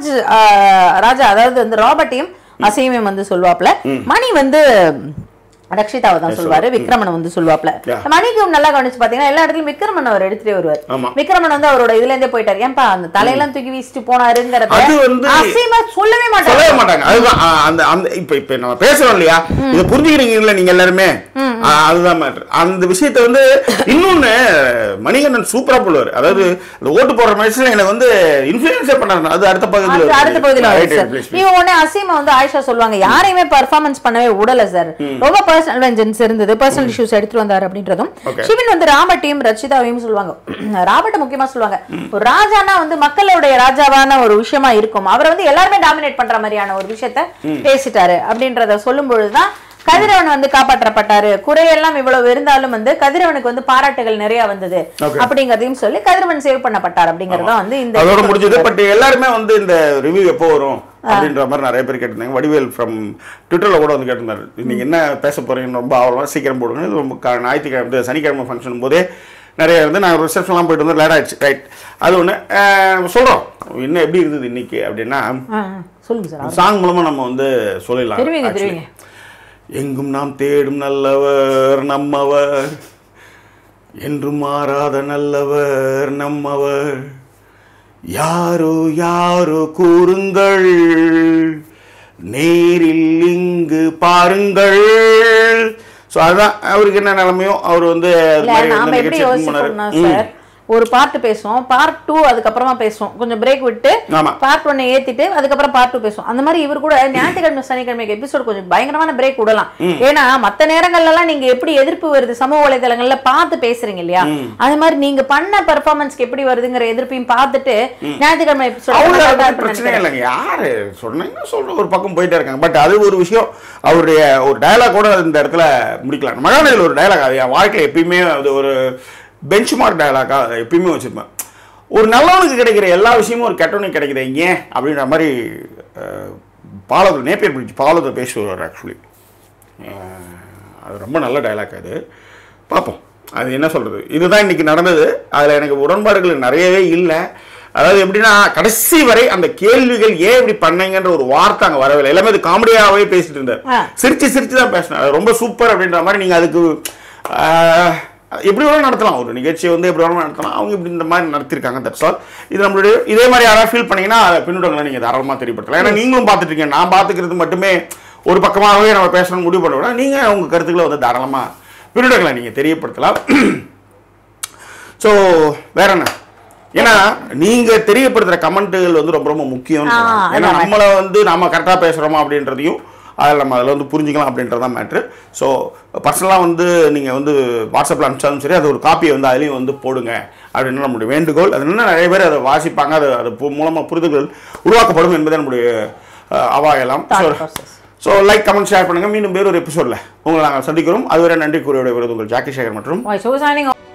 ராஜா அதாவது வந்து ராபர்ட்டையும் அசீமையும் வந்து சொல்லுவாப்ல. மணி வந்து ரக்ஷிதாவை தான் சொல்லுவாரு. விக்ரமன் வந்து சொல்லுவாப்ல. மணிக்கும் நல்லா கவனிச்சு பாத்தீங்கன்னா எல்லா இடத்துலயும் விக்ரமன் அவர் எடுத்துட்டே வருவார். விக்ரமன் வந்து அவரோட இதுல இருந்தே போயிட்டாரு. ஏன்பா அந்த தலையெல்லாம் தூக்கி வீசிட்டு போனாருங்கிறத அசீமா சொல்லவே மாட்டாங்க. அதுதான் இப்ப நம்ம பேசுறோம் இல்லையா, இதை புரிஞ்சுக்கிறீங்கல்ல நீங்க எல்லாருமே, அதுதான் மேட்டர். அந்த விஷயத்த வந்து இன்னொன்னு மணிகண்டன் சூப்பரா போடுவாரு. அதாவது இந்த ஓட்டு போடுற மேட்ச்ல எனக்கு வந்து இன்ஃப்ளூயன்ஸே பண்ணாரு. அது அடுத்த பகுதியில இவன் உடனே அசீமா வந்து ஆயிஷா சொல்லுவாங்க, யாரையுமே பெர்ஃபார்மன்ஸ் பண்ணவே விடல சார், ரொம்ப பர்சனல் வெஞ்சன்ஸ் இருந்தது, பர்சனல் இஷ்யூஸ் எடுத்துட்டு வந்தாரு அப்படின்றதும். சிவன் வந்து ராபர்ட்டையும் ரச்சிதாவையும் சொல்லுவாங்க. ராபர்ட் முக்கியமா சொல்லுவாங்க, ஒரு ராஜானா வந்து மக்களுடைய ராஜாவான ஒரு விஷயமா இருக்கும், அவரை வந்து எல்லாருமே டாமினேட் பண்ற மாதிரியான ஒரு விஷயத்த பேசிட்டாரு அப்படின்றத சொல்லும் பொழுதுதான் கதிரவன் வந்து காப்பாற்றப்பட்டாரு. குறையெல்லாம் இவ்வளவு இருந்தாலும் வந்து கதிரவனுக்கு வந்து பாராட்டுகள் நிறைய வந்தது அப்படிங்கறதையும் சொல்லி கதிரவன் சேவ் பண்ணப்பட்டார் அப்படிங்கறத வந்து இந்த அதோட முடிஞ்சது. பட் எல்லாருமே வந்து இந்த ரிவ்யூ எப்போ வரும் அப்படின்ற மாதிரி நிறைய பேர் கேட்டிருந்தாங்க. வடிவேல் ஃப்ரம் ட்விட்டர்ல கூட வந்து கேட்டிருந்தாரு, நீங்க என்ன பேச போறீங்கன்னு ரொம்ப ஆவலமா சீக்கிரம் போடுங்க. இது ரொம்ப ஞாயிற்றுக்கிழமை சனிக்கிழமை ஃபங்க்ஷன் போதே நிறைய வந்து நான் ரிசப்ஷன்லாம் போயிட்டு வந்து லேட் ஆயிடுச்சு. ரைட், அது ஒன்று சொல்கிறோம். இன்னும் எப்படி இருந்தது இன்னைக்கு அப்படின்னா சொல்லுங்க சார், சாங் மூலமாக நம்ம வந்து சொல்லிடலாம். எங்கும் நாம் தேடும் நல்லவர் நம்மவர், என்றும் மாறாத நல்லவர் நம்மவர், யாரோ யாரோ கூறுங்கள், நேரில் இங்கு பாருங்கள். ஸோ அதுதான் அவருக்கு என்ன நிலைமையோ அவர் வந்து ஒரு பார்ட் பேசுவோம், பார்ட் 2 அதுக்கப்புறமா பேசுவோம், கொஞ்சம் பிரேக் விட்டு பார்ட் 1 ஏத்திட்டு அதுக்கப்புறம் பார்ட் 2 பேசுவோம். அந்த மாதிரி இவர் கூட ஞாயிற்றுக்கிழமை சனிக்கிழமைக்கு எபிசோட் கொஞ்சம் பயங்கரமான பிரேக் விடலாம். ஏன்னா மத்த நேரங்கள்ல எல்லாம் நீங்க எப்படி எதிர்ப்பு வருது சமூக வலைதளங்கள்ல பார்த்து பேசுறீங்க இல்லையா, அது மாதிரி நீங்க பண்ண பெர்ஃபார்மன்ஸ்க்கு எப்படி வருதுங்கிற எதிர்ப்பையும் பார்த்துட்டு ஞாயிற்றுக்கிழமை எபிசோட் பிரச்சனை இல்லைங்க. யாரு சொன்னீங்க சொல்ற ஒரு பக்கம் போயிட்டே இருக்காங்க. பட் அது ஒரு விஷயம், அவருடைய ஒரு டயலாக் கூட இந்த இடத்துல முடிக்கலாம். மகாநதியில் ஒரு டயலாக், அது என் வாழ்க்கையில் எப்பயுமே அது ஒரு பெஞ்ச் மார்க் டயலாக்காக எப்பயுமே வச்சுருப்பேன். ஒரு நல்லவனுக்கு கிடைக்கிற எல்லா விஷயமும் ஒரு கெட்டவனுக்கு கிடைக்கிற ஏன் அப்படின்ற மாதிரி நேப்பியர் பிரிட்ஜ் பாலத்தில் பேசுவார். ஆக்சுவலி அது ரொம்ப நல்ல டயலாக். அது பார்ப்போம் அது என்ன சொல்கிறது. இதுதான் இன்றைக்கி நடந்தது. அதில் எனக்கு உடன்பாடுகள் நிறையவே இல்லை. அதாவது எப்படின்னா கடைசி வரை அந்த கேள்விகள் ஏன் இப்படி பண்ணீங்கன்ற ஒரு வார்த்தை அங்கே வரவில்லை. எல்லாமே அது காமெடியாகவே பேசிட்டு இருந்தார். சிரிச்சு தான் பேசினார். ரொம்ப சூப்பர் அப்படின்ற மாதிரி. நீங்கள் அதுக்கு எப்படி வேணாலும் நடத்தலாம். ஒரு நிகழ்ச்சியை வந்து எப்படி வேணாலும் நடத்தலாம். அவங்க இப்படி இந்த மாதிரி நடத்திருக்காங்க. That's all. இது நம்மளுடைய இதே மாதிரி யாராவது ஃபீல் பண்ணீங்கன்னா அதை பின்னூட்டங்களை நீங்கள் தாராளமாக தெரியப்படுத்தலாம். ஏன்னா நீங்களும் பார்த்துட்டு இருக்கீங்க. நான் பார்த்துக்கிறது மட்டுமே ஒரு பக்கமாகவே நம்ம பேசணும்னு முடிவு பண்ண விட நீங்கள் உங்கள் கருத்துக்களை வந்து தாராளமாக பின்னூட்டங்களை நீங்கள் தெரியப்படுத்தலாம். ஸோ வேற என்ன, ஏன்னா நீங்க தெரியப்படுத்துற கமெண்ட்டுகள் வந்து ரொம்ப ரொம்ப முக்கியம். ஏன்னா நம்மளை வந்து நாம கரெக்டாக பேசுகிறோமா அப்படின்றதையும் அதில் வந்து புரிஞ்சுக்கலாம் அப்படின்றதான் மேட்ரு. ஸோ பர்சனலாக வந்து நீங்கள் வந்து வாட்ஸ்அப்பில் அனுப்பிச்சாலும் சரி, அது ஒரு காப்பியை வந்து அதுலேயும் வந்து போடுங்க அப்படின்னு நம்முடைய வேண்டுகோள். அது இன்னும் நிறைய பேர் அதை வாசிப்பாங்க. அது மூலமாக புரிதல்கள் உருவாக்கப்படும் என்பதை நம்முடைய அவாயலாம். ஸோ லைக் கமெண்ட் ஷேர் பண்ணுங்கள். மீண்டும் வேறு ஒரு எபிசோடில் உங்களை நாங்கள் சந்திக்கிறோம். அதுவரை நன்றி கூறியோட உங்கள் ஜாக்கி சேகர் மற்றும்